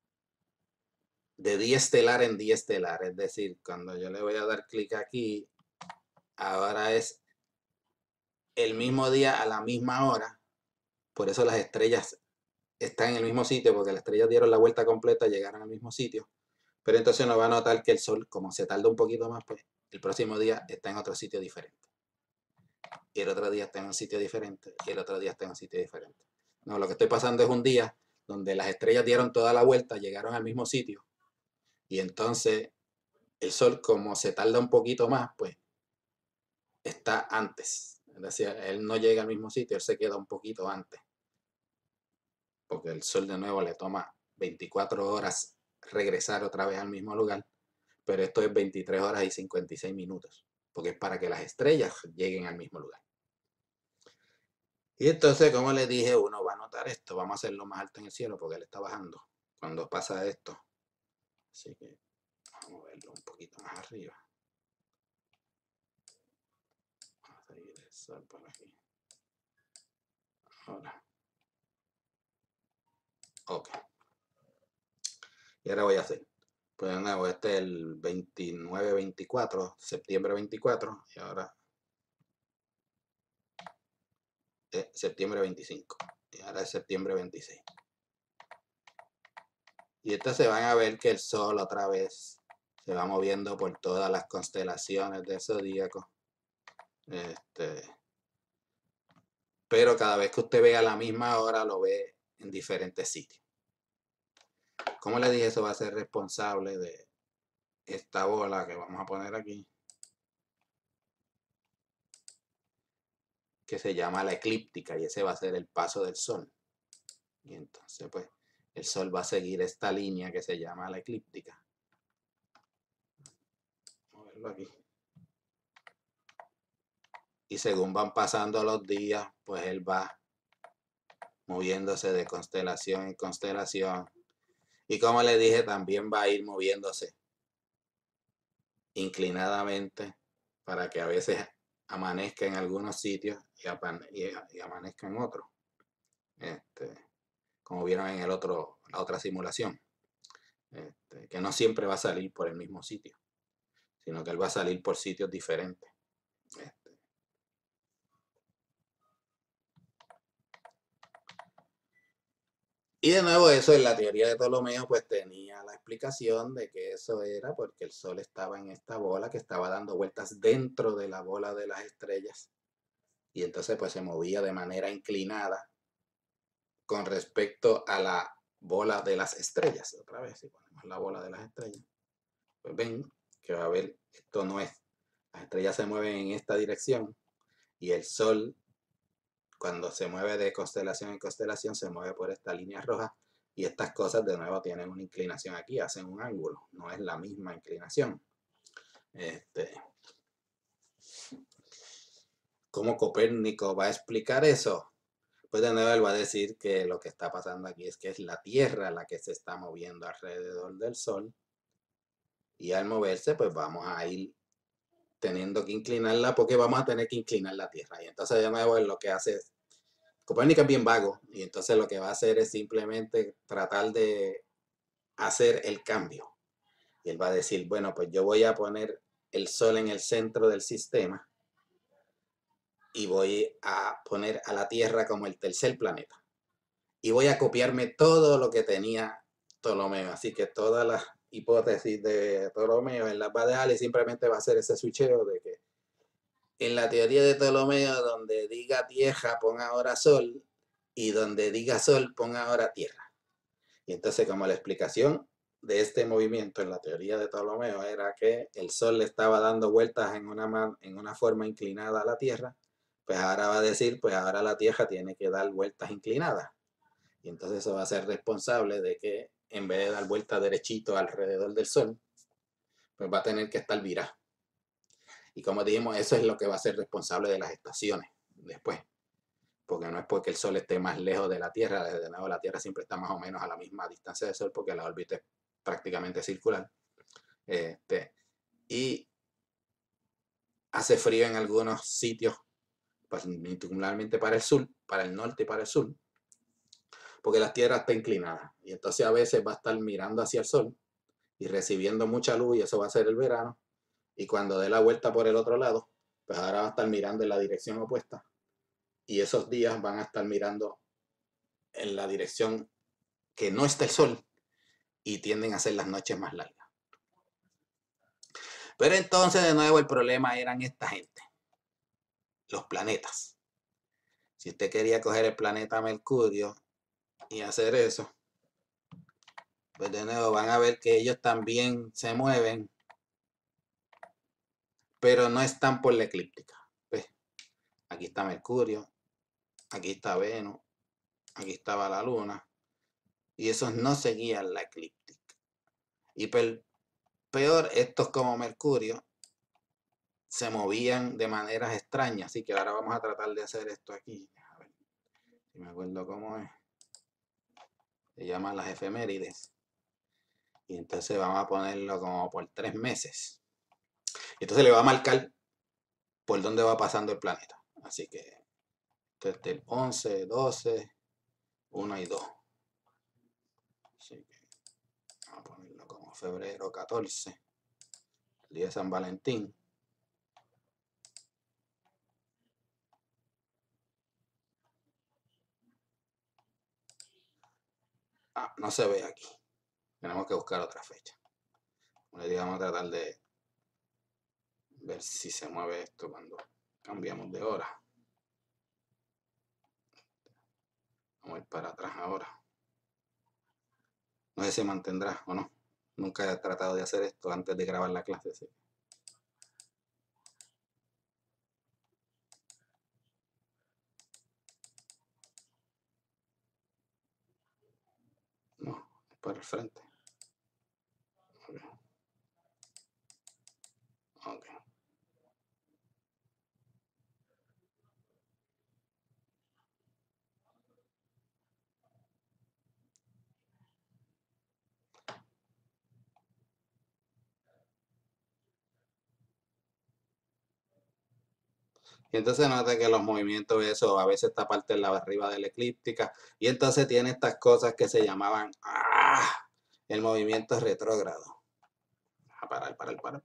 de día estelar en día estelar. Es decir, cuando yo le voy a dar clic aquí, ahora es el mismo día a la misma hora. Por eso las estrellas están en el mismo sitio, porque las estrellas dieron la vuelta completa, llegaron al mismo sitio. Pero entonces nos va a notar que el sol, como se tarda un poquito más, pues el próximo día está en otro sitio diferente. Y el otro día está en un sitio diferente. Y el otro día está en un sitio diferente. No, lo que estoy pasando es un día donde las estrellas dieron toda la vuelta, llegaron al mismo sitio. Y entonces el sol, como se tarda un poquito más, pues está antes. Es decir, él no llega al mismo sitio, él se queda un poquito antes. Porque el sol de nuevo le toma 24 horas regresar otra vez al mismo lugar. Pero esto es 23 horas y 56 minutos. Porque es para que las estrellas lleguen al mismo lugar. Y entonces, como les dije, uno va a notar esto. Vamos a hacerlo más alto en el cielo porque él está bajando cuando pasa esto. Así que Vamos a verlo un poquito más arriba. Vamos a seguir el sol por aquí. Ahora. Ok. Y ahora voy a hacer. Pues de nuevo, este es el 29-24, septiembre 24, y ahora es septiembre 25, y ahora es septiembre 26. Y entonces van a ver que el sol otra vez se va moviendo por todas las constelaciones del zodíaco. Pero cada vez que usted vea la misma hora, lo ve en diferentes sitios. Como le dije, eso va a ser responsable de esta bola que vamos a poner aquí, que se llama la eclíptica, y ese va a ser el paso del sol. Y entonces, pues, el sol va a seguir esta línea que se llama la eclíptica. Vamos a verlo aquí. Y según van pasando los días, pues él va moviéndose de constelación en constelación. Y como le dije, también va a ir moviéndose inclinadamente para que a veces amanezca en algunos sitios y amanezca en otros. Como vieron en la otra simulación. Que no siempre va a salir por el mismo sitio, sino que él va a salir por sitios diferentes. Y de nuevo eso en la teoría de Ptolomeo pues tenía la explicación de que eso era porque el Sol estaba en esta bola que estaba dando vueltas dentro de la bola de las estrellas y entonces pues se movía de manera inclinada con respecto a la bola de las estrellas. Otra vez, si ponemos la bola de las estrellas, pues ven que va a ver, esto no es, las estrellas se mueven en esta dirección y el Sol cuando se mueve de constelación en constelación se mueve por esta línea roja y estas cosas de nuevo tienen una inclinación aquí, hacen un ángulo, no es la misma inclinación. ¿Cómo Copérnico va a explicar eso? Pues de nuevo él va a decir que lo que está pasando aquí es que es la Tierra la que se está moviendo alrededor del Sol y al moverse pues vamos a ir teniendo que inclinarla porque vamos a tener que inclinar la Tierra y entonces de nuevo él lo que hace es Copérnico es bien vago y entonces lo que va a hacer es simplemente tratar de hacer el cambio. Y él va a decir, bueno, pues yo voy a poner el Sol en el centro del sistema y voy a poner a la Tierra como el tercer planeta. Y voy a copiarme todo lo que tenía Ptolomeo. Así que todas las hipótesis de Ptolomeo él las va a dejar y simplemente va a hacer ese switcheo de que en la teoría de Ptolomeo, donde diga Tierra, ponga ahora Sol, y donde diga Sol, ponga ahora Tierra. Y entonces, como la explicación de este movimiento en la teoría de Ptolomeo era que el Sol le estaba dando vueltas en una forma inclinada a la Tierra, pues ahora va a decir, pues ahora la Tierra tiene que dar vueltas inclinadas. Y entonces eso va a ser responsable de que en vez de dar vueltas derechito alrededor del Sol, pues va a tener que estar virada. Y como dijimos, eso es lo que va a ser responsable de las estaciones después. Porque no es porque el Sol esté más lejos de la Tierra, desde nuevo la Tierra siempre está más o menos a la misma distancia del Sol porque la órbita es prácticamente circular. Y hace frío en algunos sitios, particularmente para el sur, para el norte y para el sur, porque la Tierra está inclinada. Y entonces a veces va a estar mirando hacia el Sol y recibiendo mucha luz y eso va a ser el verano. Y cuando dé la vuelta por el otro lado, pues ahora va a estar mirando en la dirección opuesta. Y esos días van a estar mirando en la dirección que no está el Sol y tienden a ser las noches más largas. Pero entonces de nuevo el problema eran esta gente, los planetas. Si usted quería coger el planeta Mercurio y hacer eso, pues de nuevo van a ver que ellos también se mueven, pero no están por la eclíptica. ¿Ves? Aquí está Mercurio, aquí está Venus, aquí estaba la Luna, y esos no seguían la eclíptica. Y peor, estos como Mercurio se movían de maneras extrañas, así que ahora vamos a tratar de hacer esto aquí. A ver si me acuerdo cómo es. Se llaman las efemérides. Y entonces vamos a ponerlo como por 3 meses. Y entonces le va a marcar por dónde va pasando el planeta. Así que desde el 11, 12, 1 y 2. Así que vamos a ponerlo como febrero 14, el día de San Valentín. No se ve aquí. Tenemos que buscar otra fecha. Vamos a tratar de ver si se mueve esto cuando cambiamos de hora. Vamos a ir para atrás ahora. No sé si se mantendrá o no. Nunca he tratado de hacer esto antes de grabar la clase. ¿Sí? No, es para el frente. Ok. Y entonces nota que los movimientos, eso, a veces esta parte en la arriba de la eclíptica, y entonces tiene estas cosas que se llamaban el movimiento retrógrado. Para.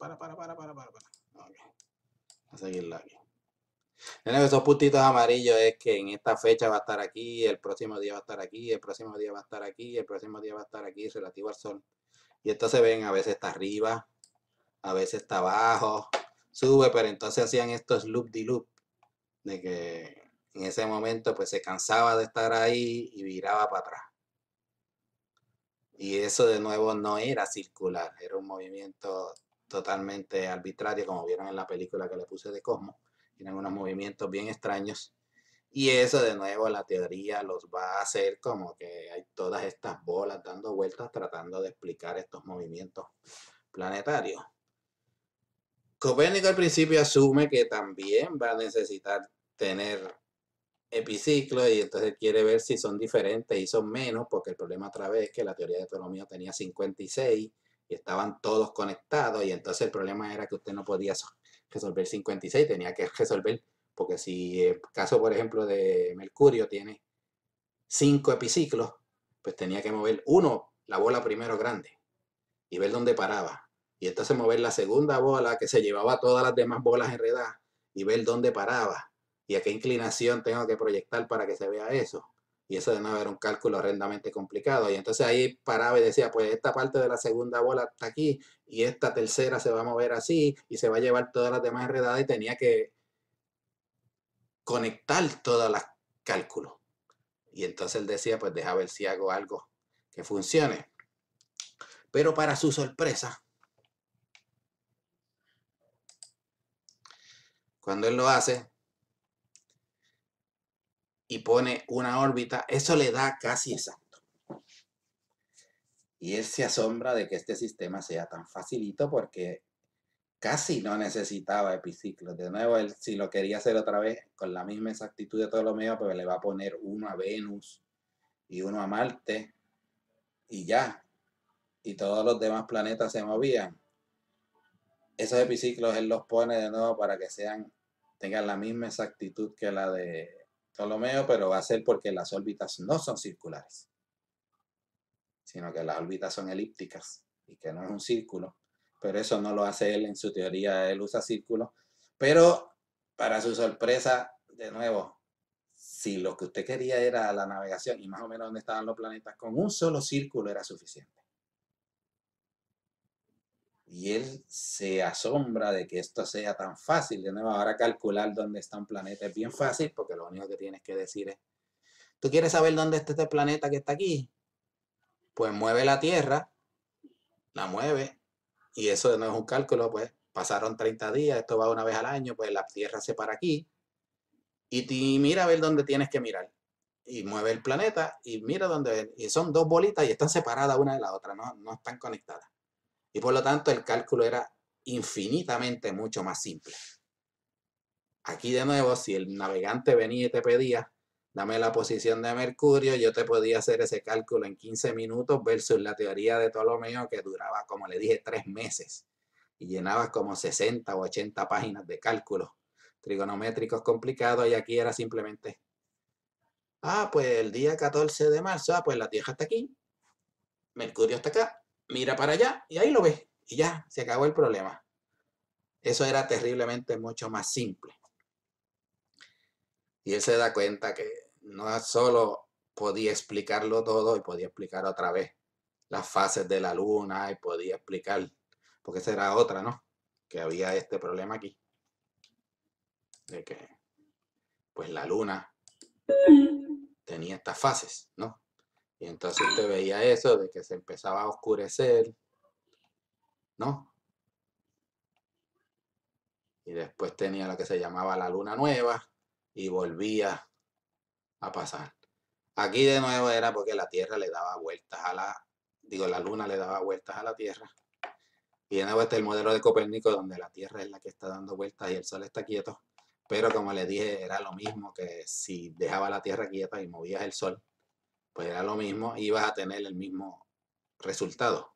Okay. A seguirla aquí. Esos puntitos amarillos es que en esta fecha va a estar aquí, el próximo día va a estar aquí, el próximo día va a estar aquí, el próximo día va a estar aquí, relativo al Sol. Y entonces ven, a veces está arriba, a veces está abajo, sube, pero entonces hacían estos loop-de-loop, de que en ese momento pues se cansaba de estar ahí y viraba para atrás. Y eso de nuevo no era circular, era un movimiento totalmente arbitrario, como vieron en la película que le puse de Cosmo. Tienen unos movimientos bien extraños. Y eso de nuevo la teoría los va a hacer como que hay todas estas bolas dando vueltas tratando de explicar estos movimientos planetarios. Copérnico al principio asume que también va a necesitar tener epiciclos y entonces quiere ver si son diferentes y son menos, porque el problema otra vez es que la teoría de Ptolomeo tenía 56 y estaban todos conectados y entonces el problema era que usted no podía resolver 56, tenía que resolver, porque si el caso por ejemplo de Mercurio tiene 5 epiciclos, pues tenía que mover la bola primero grande y ver dónde paraba. Y entonces mover la segunda bola que se llevaba todas las demás bolas enredadas y ver dónde paraba y a qué inclinación tengo que proyectar para que se vea eso. Y eso de nuevo era un cálculo horrendamente complicado. Y entonces ahí paraba y decía, pues esta parte de la segunda bola está aquí y esta tercera se va a mover así y se va a llevar todas las demás enredadas y tenía que conectar todos los cálculos. Y entonces él decía, pues deja ver si hago algo que funcione. Pero para su sorpresa, cuando él lo hace y pone una órbita, eso le da casi exacto. Y él se asombra de que este sistema sea tan facilito porque casi no necesitaba epiciclos. De nuevo, él si lo quería hacer otra vez con la misma exactitud de Ptolomeo, pues le va a poner uno a Venus y uno a Marte y ya. Y todos los demás planetas se movían. Esos epiciclos él los pone de nuevo para que tengan la misma exactitud que la de Ptolomeo, pero va a ser porque las órbitas no son circulares, sino que las órbitas son elípticas y que no es un círculo. Pero eso no lo hace él en su teoría, él usa círculos. Pero para su sorpresa, de nuevo, si lo que usted quería era la navegación y más o menos dónde estaban los planetas, con un solo círculo era suficiente. Y él se asombra de que esto sea tan fácil. De nuevo, ahora calcular dónde está un planeta es bien fácil porque lo único que tienes que decir es, ¿tú quieres saber dónde está este planeta que está aquí? Pues mueve la Tierra, la mueve, y eso no es un cálculo, pues pasaron 30 días, esto va una vez al año, pues la Tierra se para aquí, y mira a ver dónde tienes que mirar. Y mueve el planeta y mira dónde, y son dos bolitas y están separadas una de la otra, no están conectadas. Y por lo tanto el cálculo era infinitamente mucho más simple. Aquí de nuevo, si el navegante venía y te pedía, dame la posición de Mercurio, yo te podía hacer ese cálculo en 15 minutos versus la teoría de Ptolomeo que duraba, como le dije, 3 meses y llenabas como 60 o 80 páginas de cálculos trigonométricos complicados y aquí era simplemente, pues el día 14 de marzo, pues la Tierra está aquí, Mercurio está acá, mira para allá y ahí lo ves y ya, se acabó el problema. Eso era terriblemente mucho más simple. Y él se da cuenta que no solo podía explicarlo todo y podía explicar otra vez las fases de la luna y podía explicar, porque esa era otra, ¿no? Que había este problema aquí, de que pues la luna tenía estas fases, ¿no? Y entonces usted veía eso de que se empezaba a oscurecer, ¿no? Y después tenía lo que se llamaba la luna nueva y volvía a pasar. Aquí de nuevo era porque la Tierra le daba vueltas a la luna le daba vueltas a la Tierra. Y de nuevo está el modelo de Copérnico donde la Tierra es la que está dando vueltas y el Sol está quieto. Pero como les dije, era lo mismo que si dejaba la Tierra quieta y movías el Sol, pues era lo mismo, ibas a tener el mismo resultado.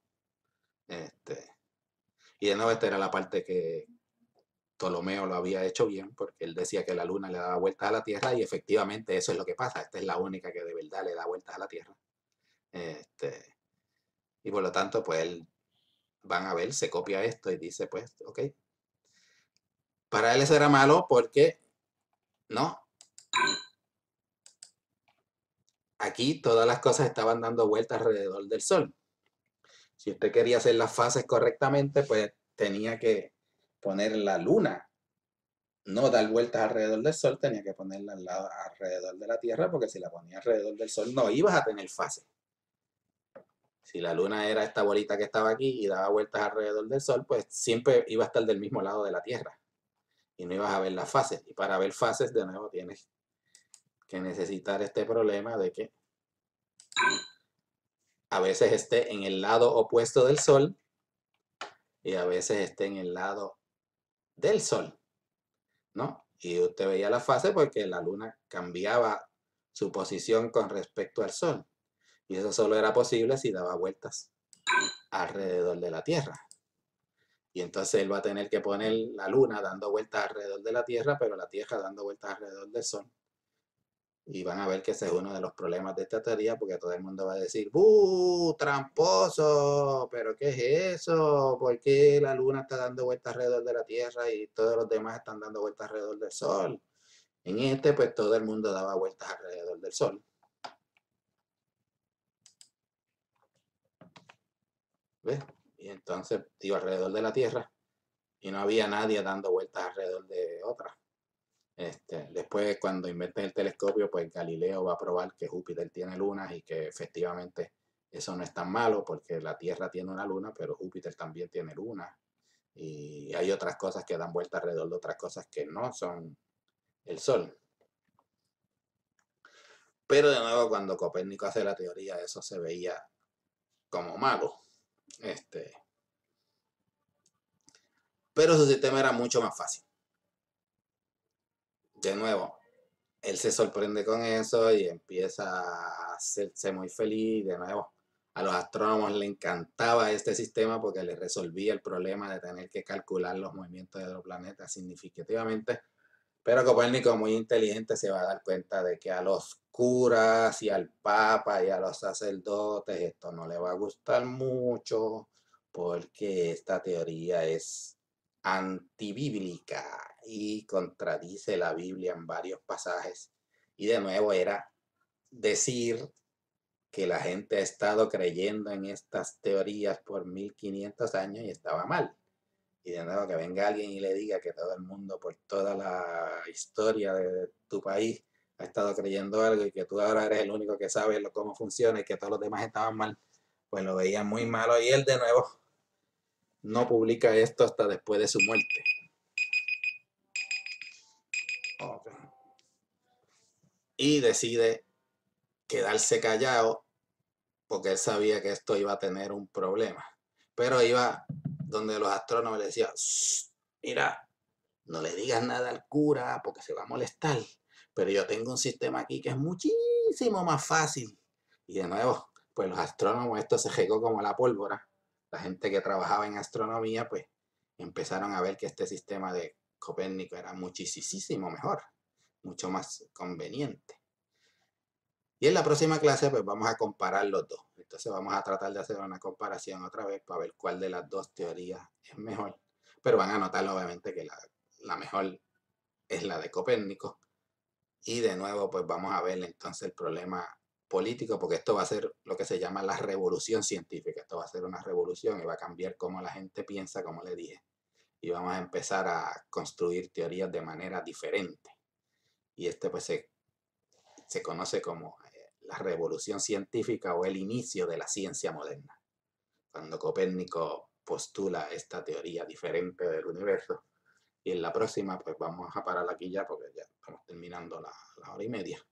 Y de nuevo esta era la parte que Ptolomeo lo había hecho bien, porque él decía que la luna le daba vueltas a la Tierra y efectivamente eso es lo que pasa. Esta es la única que de verdad le da vueltas a la Tierra. Y por lo tanto, pues él, van a ver, se copia esto y dice, pues, ok. Para él eso era malo porque, no, aquí todas las cosas estaban dando vueltas alrededor del Sol. Si usted quería hacer las fases correctamente, pues tenía que poner la luna, no dar vueltas alrededor del Sol, tenía que ponerla alrededor de la Tierra, porque si la ponía alrededor del Sol no ibas a tener fase. Si la luna era esta bolita que estaba aquí y daba vueltas alrededor del Sol, pues siempre iba a estar del mismo lado de la Tierra y no ibas a ver las fases. Y para ver fases, de nuevo, tienes que necesitar este problema de que a veces esté en el lado opuesto del Sol y a veces esté en el lado del Sol, ¿no? Y usted veía la fase porque la luna cambiaba su posición con respecto al Sol. Y eso solo era posible si daba vueltas alrededor de la Tierra. Y entonces él va a tener que poner la luna dando vueltas alrededor de la Tierra, pero la Tierra dando vueltas alrededor del Sol. Y van a ver que ese es uno de los problemas de esta teoría, porque todo el mundo va a decir, ¡buh! ¡Tramposo! ¿Pero qué es eso? ¿Por qué la luna está dando vueltas alrededor de la Tierra y todos los demás están dando vueltas alrededor del Sol? En este, pues todo el mundo daba vueltas alrededor del Sol. ¿Ves? Y entonces iba alrededor de la Tierra y no había nadie dando vueltas alrededor de otra. Después, cuando inventen el telescopio, pues Galileo va a probar que Júpiter tiene lunas y que efectivamente eso no es tan malo porque la Tierra tiene una luna, pero Júpiter también tiene luna. Y hay otras cosas que dan vuelta alrededor de otras cosas que no son el Sol. Pero de nuevo, cuando Copérnico hace la teoría, eso se veía como malo. Pero su sistema era mucho más fácil. De nuevo, él se sorprende con eso y empieza a hacerse muy feliz. De nuevo, a los astrónomos le encantaba este sistema porque le resolvía el problema de tener que calcular los movimientos de los planetas significativamente. Pero Copérnico, muy inteligente, se va a dar cuenta de que a los curas y al papa y a los sacerdotes esto no le va a gustar mucho porque esta teoría es antibíblica y contradice la Biblia en varios pasajes. Y de nuevo era decir que la gente ha estado creyendo en estas teorías por 1500 años y estaba mal. Y de nuevo que venga alguien y le diga que todo el mundo por toda la historia de tu país ha estado creyendo algo y que tú ahora eres el único que sabe cómo funciona y que todos los demás estaban mal, pues lo veía muy malo y él de nuevo no publica esto hasta después de su muerte. Okay. Y decide quedarse callado porque él sabía que esto iba a tener un problema. Pero iba donde los astrónomos le decían, mira, no le digas nada al cura porque se va a molestar. pero yo tengo un sistema aquí que es muchísimo más fácil. Y de nuevo, pues los astrónomos, esto se regó como la pólvora. La gente que trabajaba en astronomía, pues empezaron a ver que este sistema de Copérnico era muchísimo mejor, mucho más conveniente. Y en la próxima clase, pues vamos a comparar los dos. Entonces vamos a tratar de hacer una comparación otra vez para ver cuál de las dos teorías es mejor. Pero van a notar obviamente que la mejor es la de Copérnico. Y de nuevo, pues vamos a ver entonces el problema político, porque esto va a ser lo que se llama la revolución científica. Esto va a ser una revolución y va a cambiar cómo la gente piensa, como le dije. Y vamos a empezar a construir teorías de manera diferente. Y este pues se conoce como la revolución científica o el inicio de la ciencia moderna. Cuando Copérnico postula esta teoría diferente del universo. Y en la próxima, pues vamos a parar aquí ya, porque ya estamos terminando la hora y media.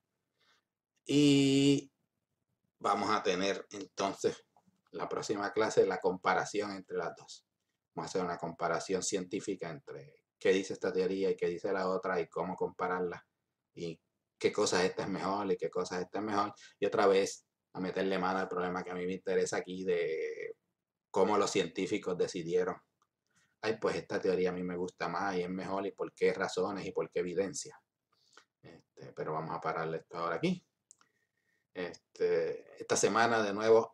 Y vamos a tener entonces la próxima clase la comparación entre las dos. Vamos a hacer una comparación científica entre qué dice esta teoría y qué dice la otra y cómo compararla y qué cosas esta es mejor y qué cosas esta es mejor. Y otra vez a meterle mano al problema que a mí me interesa aquí de cómo los científicos decidieron, ay, pues esta teoría a mí me gusta más y es mejor y por qué razones y por qué evidencia. Pero vamos a pararle esto ahora aquí. Esta semana de nuevo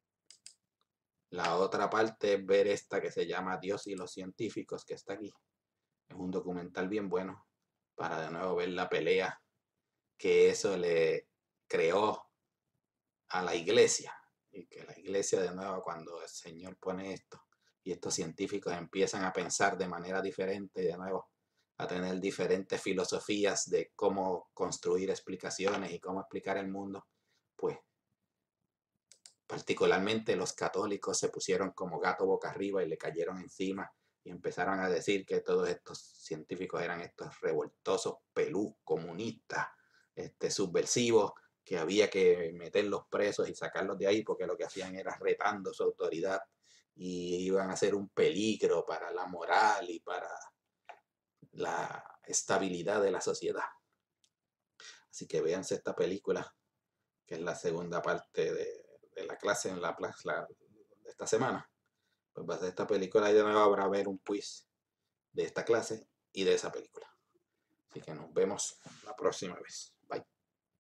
la otra parte es ver esta que se llama Dios y los científicos, que está aquí. Es un documental bien bueno para de nuevo ver la pelea que eso le creó a la iglesia. Y que la iglesia de nuevo cuando el Señor pone esto y estos científicos empiezan a pensar de manera diferente y de nuevo a tener diferentes filosofías de cómo construir explicaciones y cómo explicar el mundo, pues particularmente los católicos se pusieron como gato boca arriba y le cayeron encima y empezaron a decir que todos estos científicos eran estos revoltosos, pelú, comunistas, subversivos, que había que meterlos presos y sacarlos de ahí porque lo que hacían era retando su autoridad y iban a ser un peligro para la moral y para la estabilidad de la sociedad. Así que véanse esta película, que es la segunda parte de la clase en la de esta semana. Pues va a ser esta película y de nuevo habrá ver un quiz de esta clase y de esa película. Así que nos vemos la próxima vez.